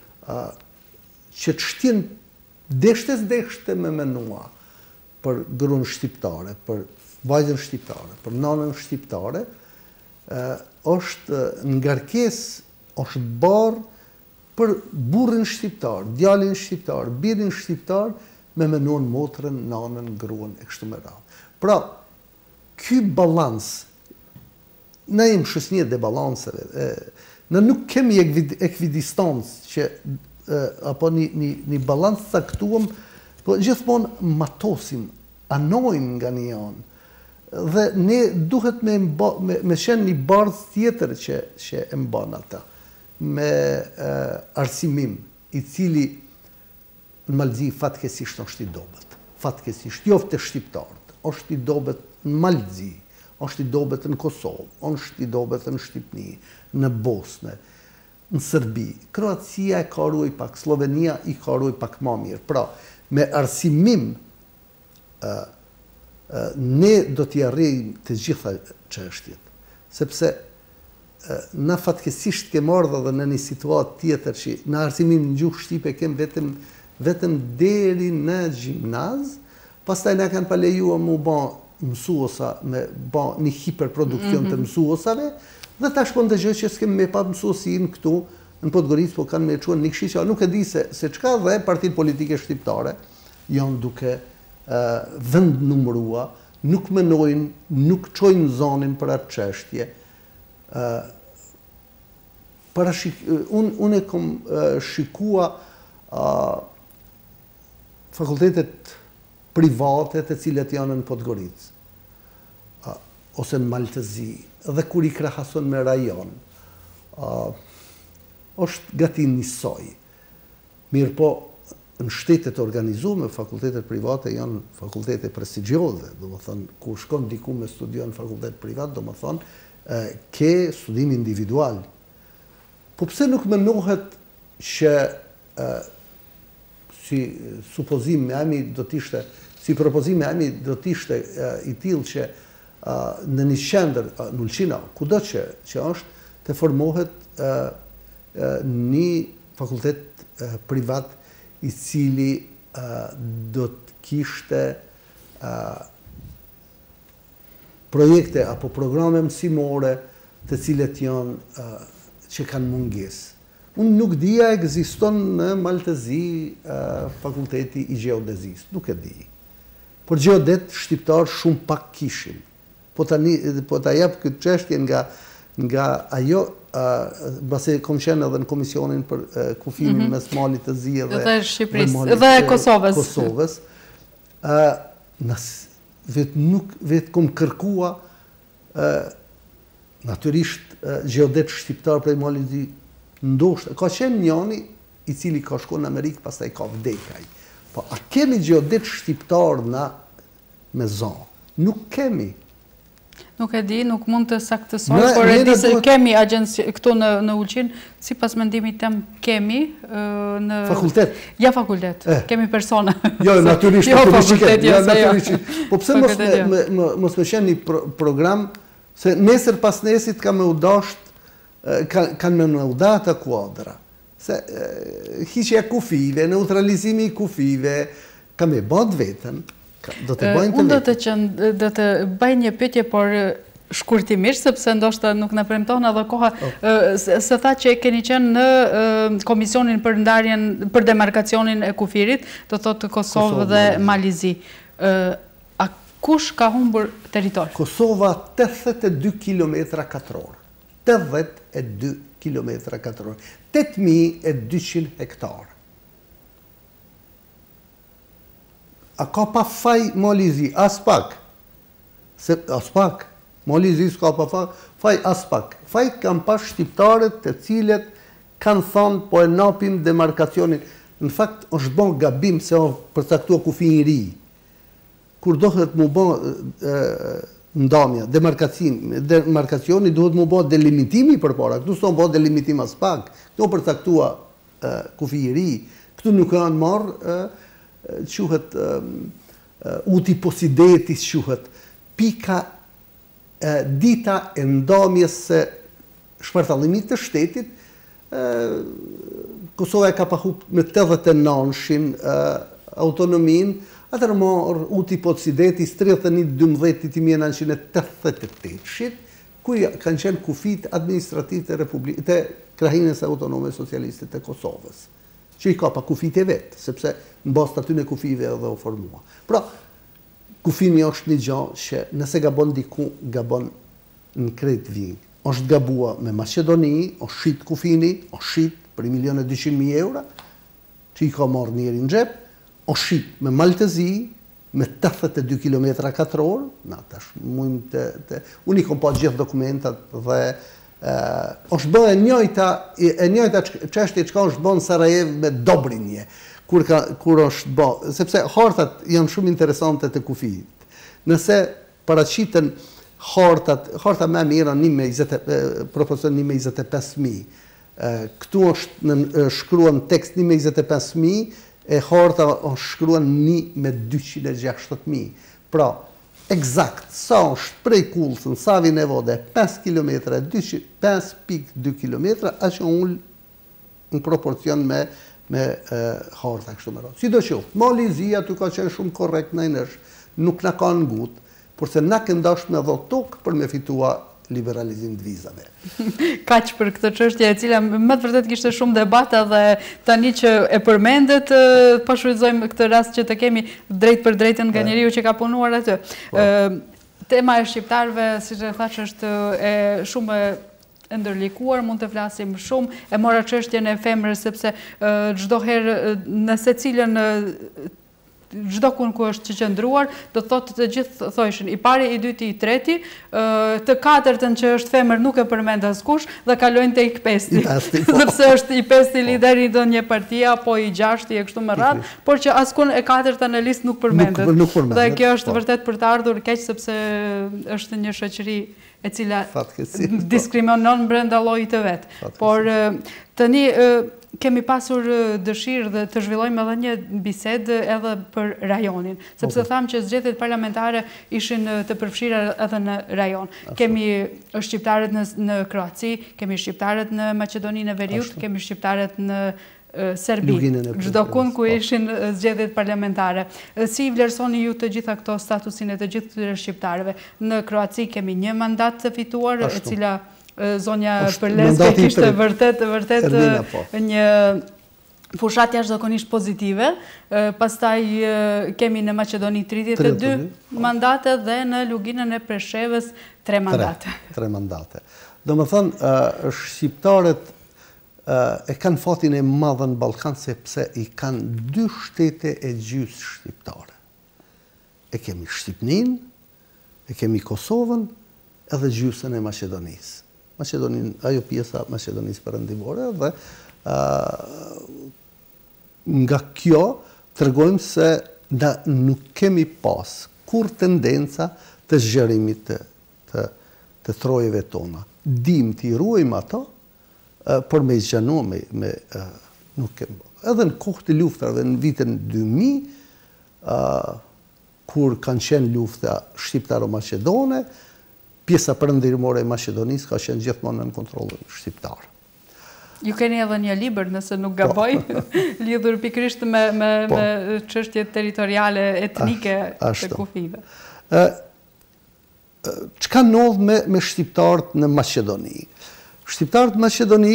S2: që të shtjen deshte me menua për gruan shqiptare, për vajzën shqiptare, për nanën shqiptare, është ngarkes, është barë për burrin shqiptar, djalin shqiptar, birin shqiptar, me menuan motrën, nanën, gruan, e kështu me radhë. Pra, ky balans, ne jemi shësnjet dhe balanseve, ne nuk kemi ekvidistancë apo një balans caktuam, po gjithmonë matosim, anojmë nga një janë, dhe ne duhet me qenë një bardhë tjetër që e mban ata, me arsimim, i cili në Malzi fatkesisht është i dobet. Fatkesisht, joftë të shqiptarët, është i dobet në Malzi, është i dobet në Kosovë, është i dobet në Shqipni, në Bosnë, në Serbi. Kroacia e ka ruaj pak, Slovenia i ka ruaj pak ma mirë. Pra, me arsimim, ne do t'i arrijmë të gjitha çështjet, sepse na fatkesisht kemë ardhur dhe në një situatë tjetër që në arsimin në gjuhë shqipe kemë vetëm deri në gjimnaz, pastaj na kanë palejuar mu bë mësuesa, me bë një hiperproduksion të mësuesave, dhe tash po ndëgjoj që s'kemë me pa mësuesin këtu në Podgoricë, po kanë me çuar në këshiqa, nuk e di se çka, dhe partitë politike shqiptare janë duke vend numërua, nuk menojnë, nuk çojnë zonin për atë çështje. Unë e kom shikua fakultetet private të cilat janë në Podgoricë, ose në Maltëzi, dhe kur i krahason me rajon, është gati njësoj. Mirë po, në shtetet organizume, fakultetet private janë fakultetet prestigjioze, do më thënë, kur shkon diku me studion në fakultet privat, do më thënë, ke studim individual. Po pse nuk menohet që si supozim me emi do t'ishte, si propozim me emi do t'ishte i tillë që në një qendër, në Ulqina, kudo që është, të formohet një fakultet privat i cili do t'kishte projekte apo programe mësimore të cilet janë që kanë mungesë. Unë nuk dija ekziston në Maltezi fakulteti i gjeodezisë, nuk e di. Por gjeodet shqiptar shumë pak kishim. Po ta jap këtë çështje nga ajo, base kom qenë edhe në komisionin për kufimin mes Malit të Zi
S1: dhe Shqipërisë dhe Kosovës.
S2: Vetë kom kërkua natyrisht gjeodet shqiptar prej Malit të Zi. Ndoshta, ka qenë njani i cili ka shku në Amerikë, pastaj ka vdekaj. Po, a kemi gjeodet shqiptar na me zonë? Nuk kemi.
S1: Nuk e di, nuk mund të saktësoj, por e di se kemi agjenci këtu në Ulqin, si pas mendimit tem kemi në...
S2: Fakultet?
S1: Ja, fakultet. Kemi persona.
S2: Jo, natyrisht.
S1: Jo, fakultet, jo, se jo.
S2: Po pse mos me qenë një program, se nesër pas nesit ka me udasht kanë me uda të kuadra. Se hiqja kufive, neutralizimi i kufive, ka me bët vetën, do të bëjnë të vetën.
S1: Unë do të bëj një pyetje, por shkurtimisht, sepse ndoshta nuk në premton edhe koha, se tha që keni qenë në komisionin për demarkacionin e kufirit, do të thotë Kosovë dhe Malizi. A kush ka humbur territor?
S2: Kosova 82 km². 82 km². 8.200 hektar. A ka pa faj Malizi? As pak. As pak. Malizi s'ka pa faj as pak. Faj kanë pa shqiptarët të cilët kanë thonë po e napim demarkacionin. Në fakt, është bon gabim se o përcaktua kufi i ri. Kur dohet mu bon ndamja, demarkacioni duhet mu bëhet delimitimi për para. Këtu s'ton bëhet delimitim as pak. Këtu përcaktua kufi i ri. Këtu nuk kanë marrë, quhet uti posidetis, quhet pika dita e ndamjes se shpërthallimit të shtetit. Kosova e ka pahup me 89-shin autonomin, atër marë uti posidetis 31/12/1988, ku kanë qenë kufit administrativ të Krahinës Autonome Socialiste të Kosovës, që i ka pa kufit e vetë, sepse në bas të aty në kufive edhe u formua. Pra, kufimi është një gjë që nëse gabon diku, gabon në krejt vijnë. është gabua me Macedoni, është shqit kufini, është shqit për 1.200.000 eura, që i ka marrë njeri në gjep, është shqit me Maltezi, me 82 km², unë i kom pa gjithë dokumentat dhe është bërë e njëjta çështje që ka është bërë në Sarajevo me Dobrinje, kur është bërë, sepse hartat janë shumë interesante të kufijit. Nëse paraqiten harta me mira profesor 1.25.000, këtu është shkruan tekst 1.25.000, e harta është shkruan 1.260.000. Pra, exakt, sa është prej Kullës në Savi në Vode, 5 km, 5.2 km, është unë në proporcion me harta kështu më radhë. Si do qoftë, Malizia tu ka qenë shumë korrekt në nërsh, nuk në ka ngut, përse na këndash me dhë tokë për me fitua liberalizim të vizave.
S1: Kaq për këtë çështje e cila më të vërtet kishte shumë debata dhe tani që e përmendet, po shfrytëzojmë këtë rast që të kemi drejt për drejtën nga njeriu që ka punuar aty. Tema e shqiptarëve, siç e thash, është e shumë e ndërlikuar, mund të flasim shumë, e mora çështjen e femrës sepse çdo herë në secilën çdo kun ku është qëndruar, do të thotë të gjithë thojshin, i pari, i dyti, i treti, të katërtën që është femër nuk e përmend askush dhe kalojnë te i pesti. Sepse është i pesti lideri do një partia, apo i gjashti e kështu me radhë, por që askun e katërta në listë nuk përmendet. Dhe kjo është vërtet për të ardhur keq sepse është një shoqëri e cila diskriminon brenda llojit të vet. Por tani kemi pasur dëshirë dhe të zhvillojmë edhe një bisedë edhe për rajonin, sepse thamë që zgjedhjet parlamentare ishin të përfshira edhe në rajon. Kemi shqiptarët në Kroaci, kemi shqiptarët në Maqedoninë e Veriut, kemi shqiptarët në Serbi, çdo kund ku ishin zgjedhjet parlamentare. Si vlerësoni ju të gjitha këto statusin e të gjithë këtyre shqiptarëve? Në Kroaci kemi një mandat të fituar, e cila zonja Përleske kishte vërtet një fushat jashtëzakonisht pozitive, pastaj kemi në Maqedoni 32 mandate dhe në Luginën e Preshevës 3 mandate.
S2: 3 mandate. Do më thënë, shqiptarët e kanë fatin e madhe në Ballkan sepse i kanë 2 shtete e gjysë shqiptare. E kemi Shqipnin, e kemi Kosovën, edhe gjysën e Maqedonisë. Ajo pjesa Maqedonisë Perëndimore dhe nga kjo tregojmë se nuk kemi pas kur tendenca të zgjerimit të trojeve tona. Dim t'i ruajmë ato, por me zgjanu nuk kemi. Edhe në kohë të luftrave në vitin 2000, kur kanë qenë lufta shqiptaro-maqedone, pjesa perëndimore e Maqedonisë ka qenë gjithmonë në kontrollin shqiptar.
S1: Ju keni edhe një libër, nëse nuk gaboj, lidhur pikërisht me çështjet territoriale, etnike të kufive. Çka
S2: ndodh me shqiptarët në Maqedoni? Shqiptarët në Maqedoni,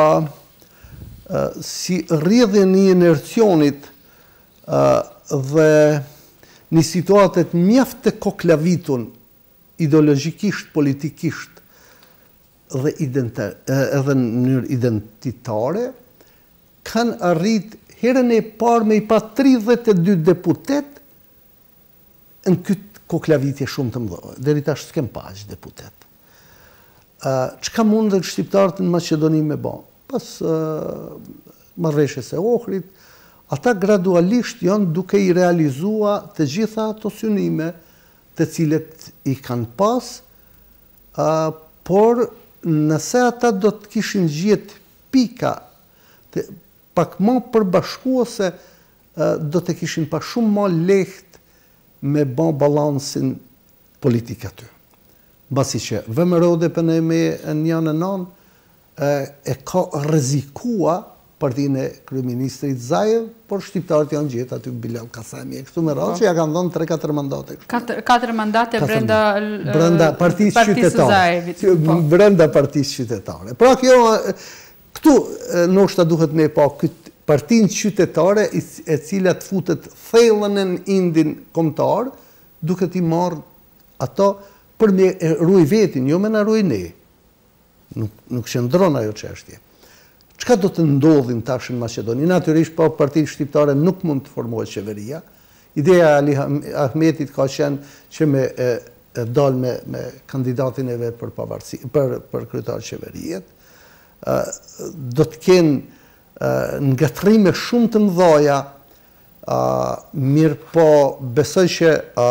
S2: si rrjedhjen e inercionit dhe një situatet mjaft të koklavitur ideologjikisht, politikisht, dhe edhe në mënyrë identitare, kanë arrit herën e parë me i pa 32 deputet në këtë koklavitje shumë të mëdha. Deri tash s'kem paq deputet. Çka mundën shqiptarët në Maqedoni me bë? Pas marrëveshjes së Ohrit, ata gradualisht janë duke i realizua të gjitha ato synime të cilet i kanë pas, por nëse ata do të kishin gjetë pika pak më përbashkuese, do të kishin pa shumë më lehtë me bë balansin politik aty. Mbasi që VMRO dhe PNM në janë nën e ka rrezikua partinë e kryeministrit Zaev, por shqiptarët janë gjetë aty Bilal Kasami e kështu me radhë që ja kanë dhënë 3-4 mandate.
S1: 4 mandate
S2: brenda partisë qytetare. Brenda partisë qytetare. Pra kjo këtu ndoshta duhet me pa këtë partinë qytetare e cila të futet thellën në indin kombëtar, duke i marrë ato për me ruaj vetin, jo me na ruaj ne. Nuk qëndron ajo çështje. Çka do të ndodhin tash në Maqedoni? Natyrisht pa partitë shqiptare nuk mund të formohet qeveria. Ideja e Ali Ahmetit ka qenë që me dal me kandidatin e vet për pavarësi, për kryetar qeveriet. Do të kenë ngatrime shumë të mëdha, mirë po besoj që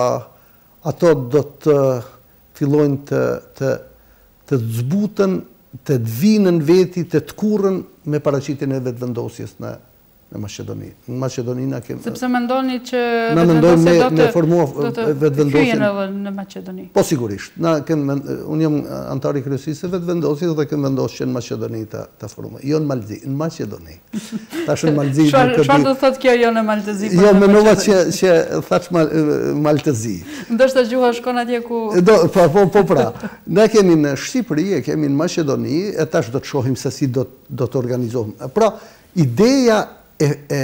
S2: ato do të fillojnë të zbuten, të vinën veti, të kurrën me paraqitjen e vetëvendosjes në Maqedoni. Në Maqedoni na kemi.
S1: Sepse mendoni që vetëvendosja do të
S2: vetëvendosjen
S1: edhe në Maqedoni.
S2: Po sigurisht. Unë jam antar i kryesisë së vetëvendosjes dhe kemë vendosur që në Maqedoni ta formojmë. Jo në Malzi, në Maqedoni. Tash në Malzi.
S1: Çfarë do thotë kjo jo në Maltezi?
S2: Jo, mendova që thash Maltezi.
S1: Ndoshta gjuha shkon atje ku
S2: po pra. Ne kemi në Shqipëri, e kemi në Maqedoni, e tash do të shohim se si do të organizohemi. Pra, ideja e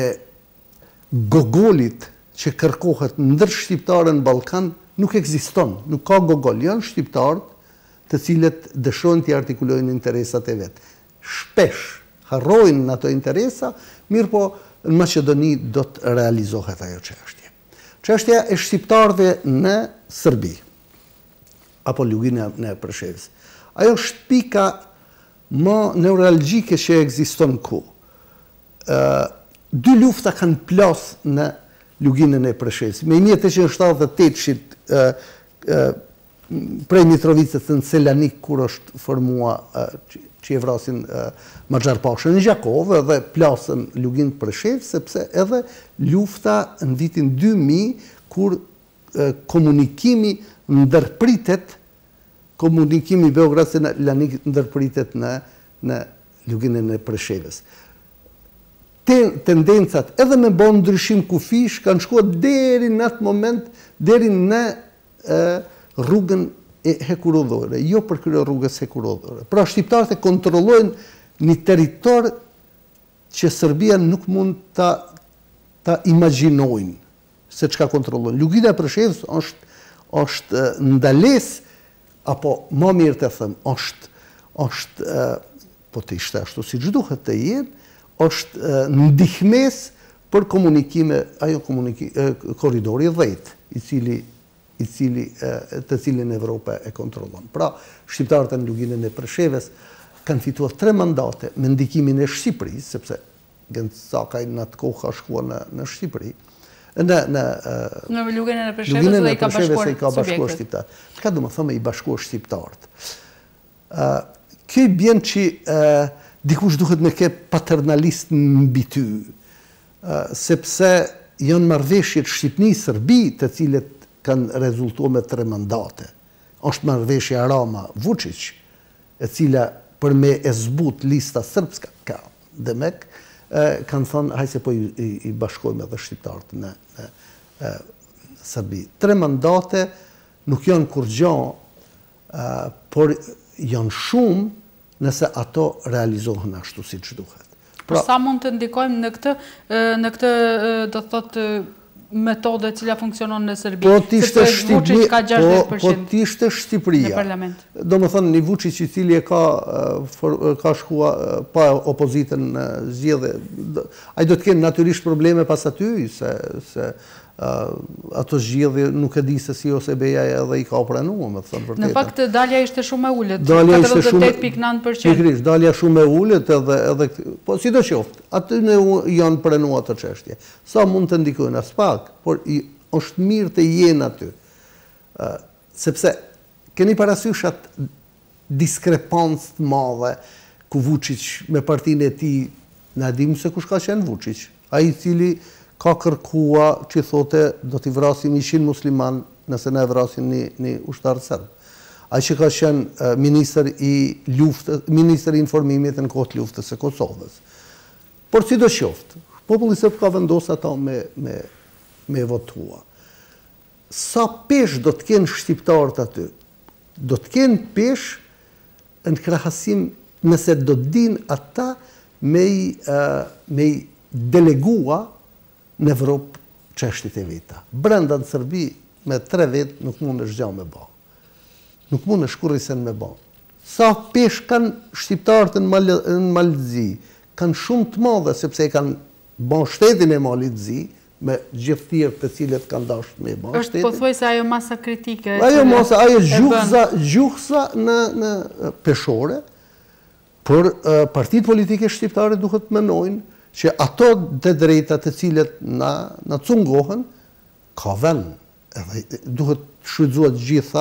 S2: gogolit që kërkohet ndër shqiptarë në Ballkan nuk ekziston, nuk ka gogol. Janë shqiptarët të cilët dëshojnë të artikulojnë interesat e vet. Shpesh harrojnë në ato interesa, mirë po në Maqedoni do të realizohet ajo çështje. Çështja e shqiptarëve në Serbi apo Lugina në Preshevës. Ajo është pika më neuralgjike që ekziston ku. 2 lufta kanë plas në Luginën e Preshevës. Me 1878-shit prej Mitrovicës në Selanik, kur është formua që e vrasin Maxharpashën në Gjakov dhe plasën Luginë Preshevë, sepse edhe lufta në vitin 2000, kur komunikimi ndërpritet, komunikimi Beograd-Selanik ndërpritet në Luginën e Preshevës. tendencat edhe me bon ndryshim kufish kanë shkuar deri në atë moment, deri në rrugën e hekurodhore, jo për krye rrugës hekurodhore. Pra shqiptarët e kontrollojnë një territor që Serbia nuk mund ta imagjinojnë se çka kontrollojnë. Lugina e Preshevës është ndalesë, apo më mirë të them, është po të ishte ashtu siç duhet të jetë, është ndihmes për komunikime, korridori 10, të cilin Evropa e kontrollon. Pra, shqiptarët në luginën e Preshevës kanë fituar 3 mandate me ndikimin e Shqipërisë, sepse Gëncakaj në atë kohë ka shkuar në Shqipëri,
S1: në luginën e Preshevës dhe i ka bashkuar
S2: shqiptarët. Ka du më thëmë i bashkuar shqiptarët. Kjo i bjen që dikush duhet me ke paternalist në mbi ty, sepse janë marrëveshjet Shqipni-Serbi të cilet kanë rezultuar me 3 mandate. Është marrëveshja Rama-Vučić, e cila për me e zbut lista srpska ka demek, kanë thënë hajse po i bashkojmë edhe shqiptarët në Serbi. 3 mandate nuk janë kur gjo, por janë shumë nëse ato realizohen ashtu si që duhet.
S1: Pra, sa mund të ndikojmë në këtë do të thotë metode cila funksionon në Serbi?
S2: Po t'ishte Shqipëria.
S1: Në parlament.
S2: Do më thënë një Vučić i cili e ka shkua pa opozitën në zgjedhje. Ai do të kenë natyrisht probleme pas aty, se ato zgjedhje nuk e di se si OSBE-ja edhe i ka pranuar, me të thënë vërtetën.
S1: Në fakt dalja ishte shumë e ulët, 48.9%.
S2: Dalja shumë e ulët edhe po sidoqoftë, aty ne janë pranuar ato çështje. Sa mund të ndikojnë as pak, por është mirë të jenë aty. Sepse keni parasysh atë diskrepancë të madhe ku Vučić me partinë e tij, na dim se kush ka qenë Vučić, ai i cili ka kërkua që thote do t'i vrasin 100 musliman nëse ne vrasin një ushtarë serb. Ai që ka qenë ministër i informimit në kohë të luftës së Kosovës. Por sidoqoftë, populli serb ka vendosur ata me votua. Sa pesh do të kenë shqiptarët aty? Do të kenë pesh në krahasim nëse do të dinë ata me i delegua në Evropë çështjet e veta. Brenda në Serbi me 3 vetë nuk mund është gjë me bë. Nuk mund është kurrisen me bë. Sa pesh kanë shqiptarët në Malzi, kanë shumë të madhe sepse kanë bën shtetin e Malzi me gjithë tjerë të cilët kanë dashur me bën shtetin.
S1: Është pothuajse ajo masa kritike.
S2: Ajo gjuhësa në peshore, por partitë politike shqiptare duhet të menojnë që ato të drejta të cilët na cungohen, ka vend. Duhet shfrytzuar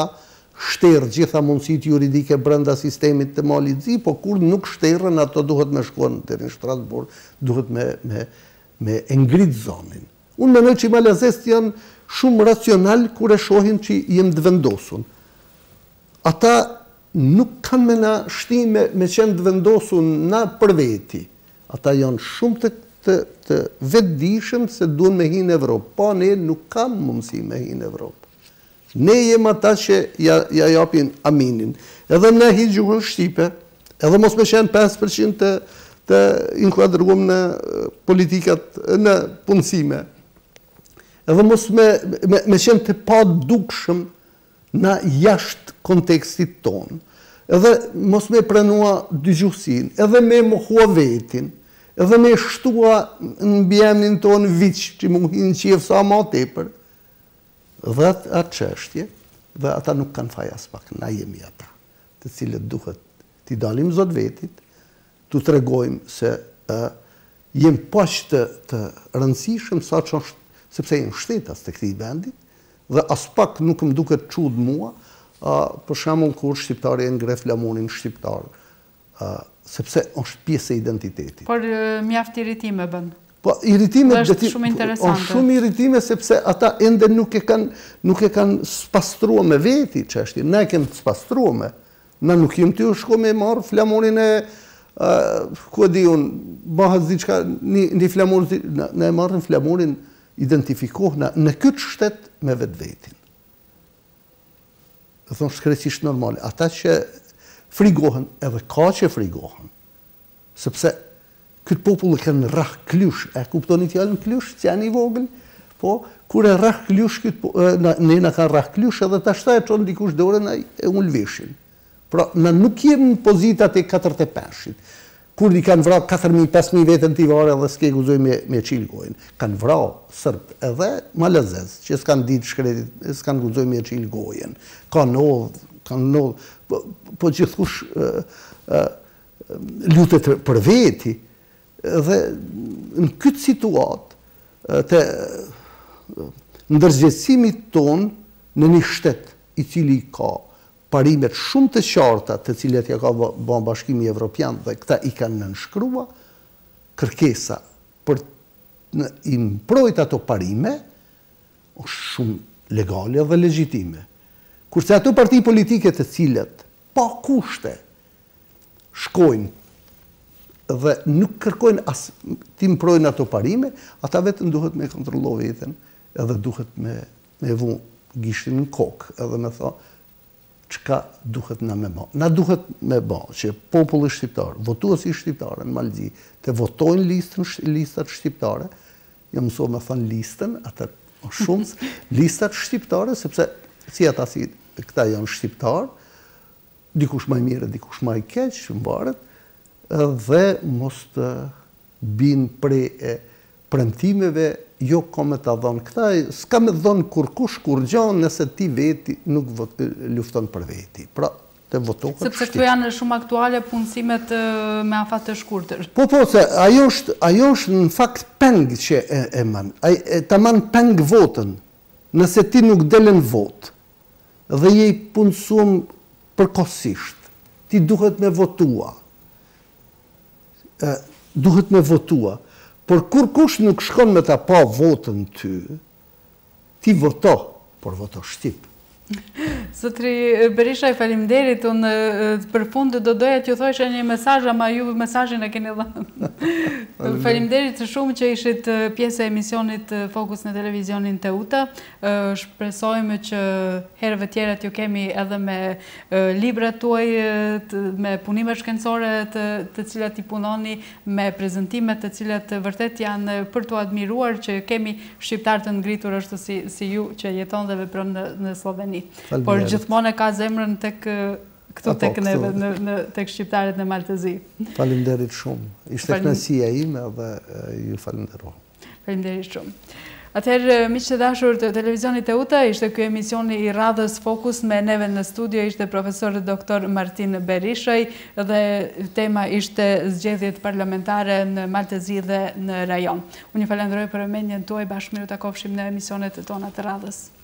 S2: gjitha mundësit juridike brenda sistemit të Malzi, po kur nuk shterën, ato duhet me shkuan deri në Strasbourg, duhet me ngrit zonin. Unë mendoj që malazesët janë shumë racional kur e shohin që jem të vendosun. Ata nuk kanë me na shtime me qenë të vendosun na për veti. Ata janë shumë të vetëdijshëm se duhen me hinë në Evropë. Po ne nuk kam mundësi me hinë në Evropë. Ne jem ata që ja japin aminin. Edhe ne hi gjuhën shqipe, edhe mos me qenë 5% të inkuadruam në politikat, në punësime. Edhe mos me qenë të pa dukshëm në jashtë kontekstit tonë. Edhe mos me pranua dëgjuhsin, edhe me mohua vetin, edhe me shtua në bjemnin tonë viç që muhin qef sa ma tepër, dhe atë qështje, dhe ata nuk kanë faj as pak, na jemi ata, të cilët duhet t'i dalim zot vetit, t'u tregojmë se jem pash të rëndësishëm, sa që është, sepse jenë shtetas të këtij vendit, dhe as pak nuk më duket çud mua, për shembull kur shqiptari e ngre flamurin shqiptar, sepse është pjesë e identitetit.
S1: Por mjaft irritime bën.
S2: Po irritime
S1: është shumë interesante.
S2: Është shumë irritime sepse ata ende nuk e kanë spastruar me veti çështjen. Ne kemi spastruar. Na nuk jemi ty shko me marr flamurin e ku e di unë, bëhet diçka, një flamur, ne e marrin flamurin, identifikohna në këtë shtet me vetë vetin. Dhe thonë shkrecisht normale. Ata që frigohen, edhe ka që frigohen. Sepse këtë popull e kanë rrah klysh, e kuptoni fjallën klysh, që janë i vogël, po, kur e rrah klysh, ne na kanë rrah klysh, edhe ta shta e qonë dikush dore, na e unë lveshin. Pra, na nuk jemi në pozitat e 45-shit. Kur i kanë vra 4.000-5.000 vetën t'i vare dhe s'ke guzoj me qilë gojnë. Kanë vra sërp edhe malazez, që s'kanë ditë shkretit, s'kanë guzoj me qilë gojnë. Kanë nodhë, po gjithkush lutet për veti. Dhe në këtë situatë, të ndërgjegjësimit tonë në një shtet i cili ka parimet shumë të qarta të cilet ja ka bën Bashkimi Evropian dhe këta i kanë nënshkrua, kërkesa për i mbrojt ato parime është shumë legale dhe legjitime. Kurse ato parti politike të cilet pa kushte shkojnë dhe nuk kërkojnë as ti mbrojnë ato parime, ata vetëm duhet me kontrollo veten, edhe duhet me vu gishtin në kokë, edhe me tha çka duhet na me ba. Na duhet me ba që populli shqiptar, votuesi shqiptarë në Malzi, të votojnë listat shqiptare, jo mëso me thënë listën, atër shumë, listat shqiptare, sepse si ata si këta janë shqiptarë, dikush maj mire, dikush maj keq, mbaret, dhe mos të binë prej premtimeve, jo ka me të dhonë këta, s'ka me dhonë kur kush, kur gjanë, nëse ti veti nuk lufton për veti. Pra, të votohet shqip.
S1: Sepse këtu janë shumë aktuale punësimet me afat të shkurtër.
S2: Po, se ajo është në fakt peng që e manë. Ta manë peng votën, nëse ti nuk delen votë, dhe je i punësum përkosisht, ti duhet me votua. Duhet me votua. Por kur kush nuk shkon me ta pa votën ty, ti voto, por voto shqip.
S1: Zotri Berishaj, faleminderit, unë për fund do doja t'ju thojshe një mesazh, ama ju mesazhin e keni dhënë. Faleminderit shumë që ishit pjesë e emisionit Fokus në televizionin Teuta. Shpresojmë që herëve tjera t'ju kemi edhe me librat tuaj, me punime shkencore të cilat i punoni, me prezentimet të cilat vërtet janë për t'u admiruar, që kemi shqiptar të ngritur ashtu si ju që jeton dhe vepron në Sloveni. Por gjithmonë e ka zemrën tek shqiptarët në Maltezi.
S2: Faleminderit shumë. Ishte kënaqësia ime dhe ju falenderoj.
S1: Faleminderit shumë. Atëherë, miq të dashur të televizionit Teuta, ishte ky emisioni i radhës Fokus, me neve në studio ishte profesor dr. Martin Berishaj dhe tema ishte zgjedhjet parlamentare në Maltezi dhe në rajon. Unë ju falenderoj për vëmendjen tuaj, bashkë miru takofshim në emisionet tona të radhës.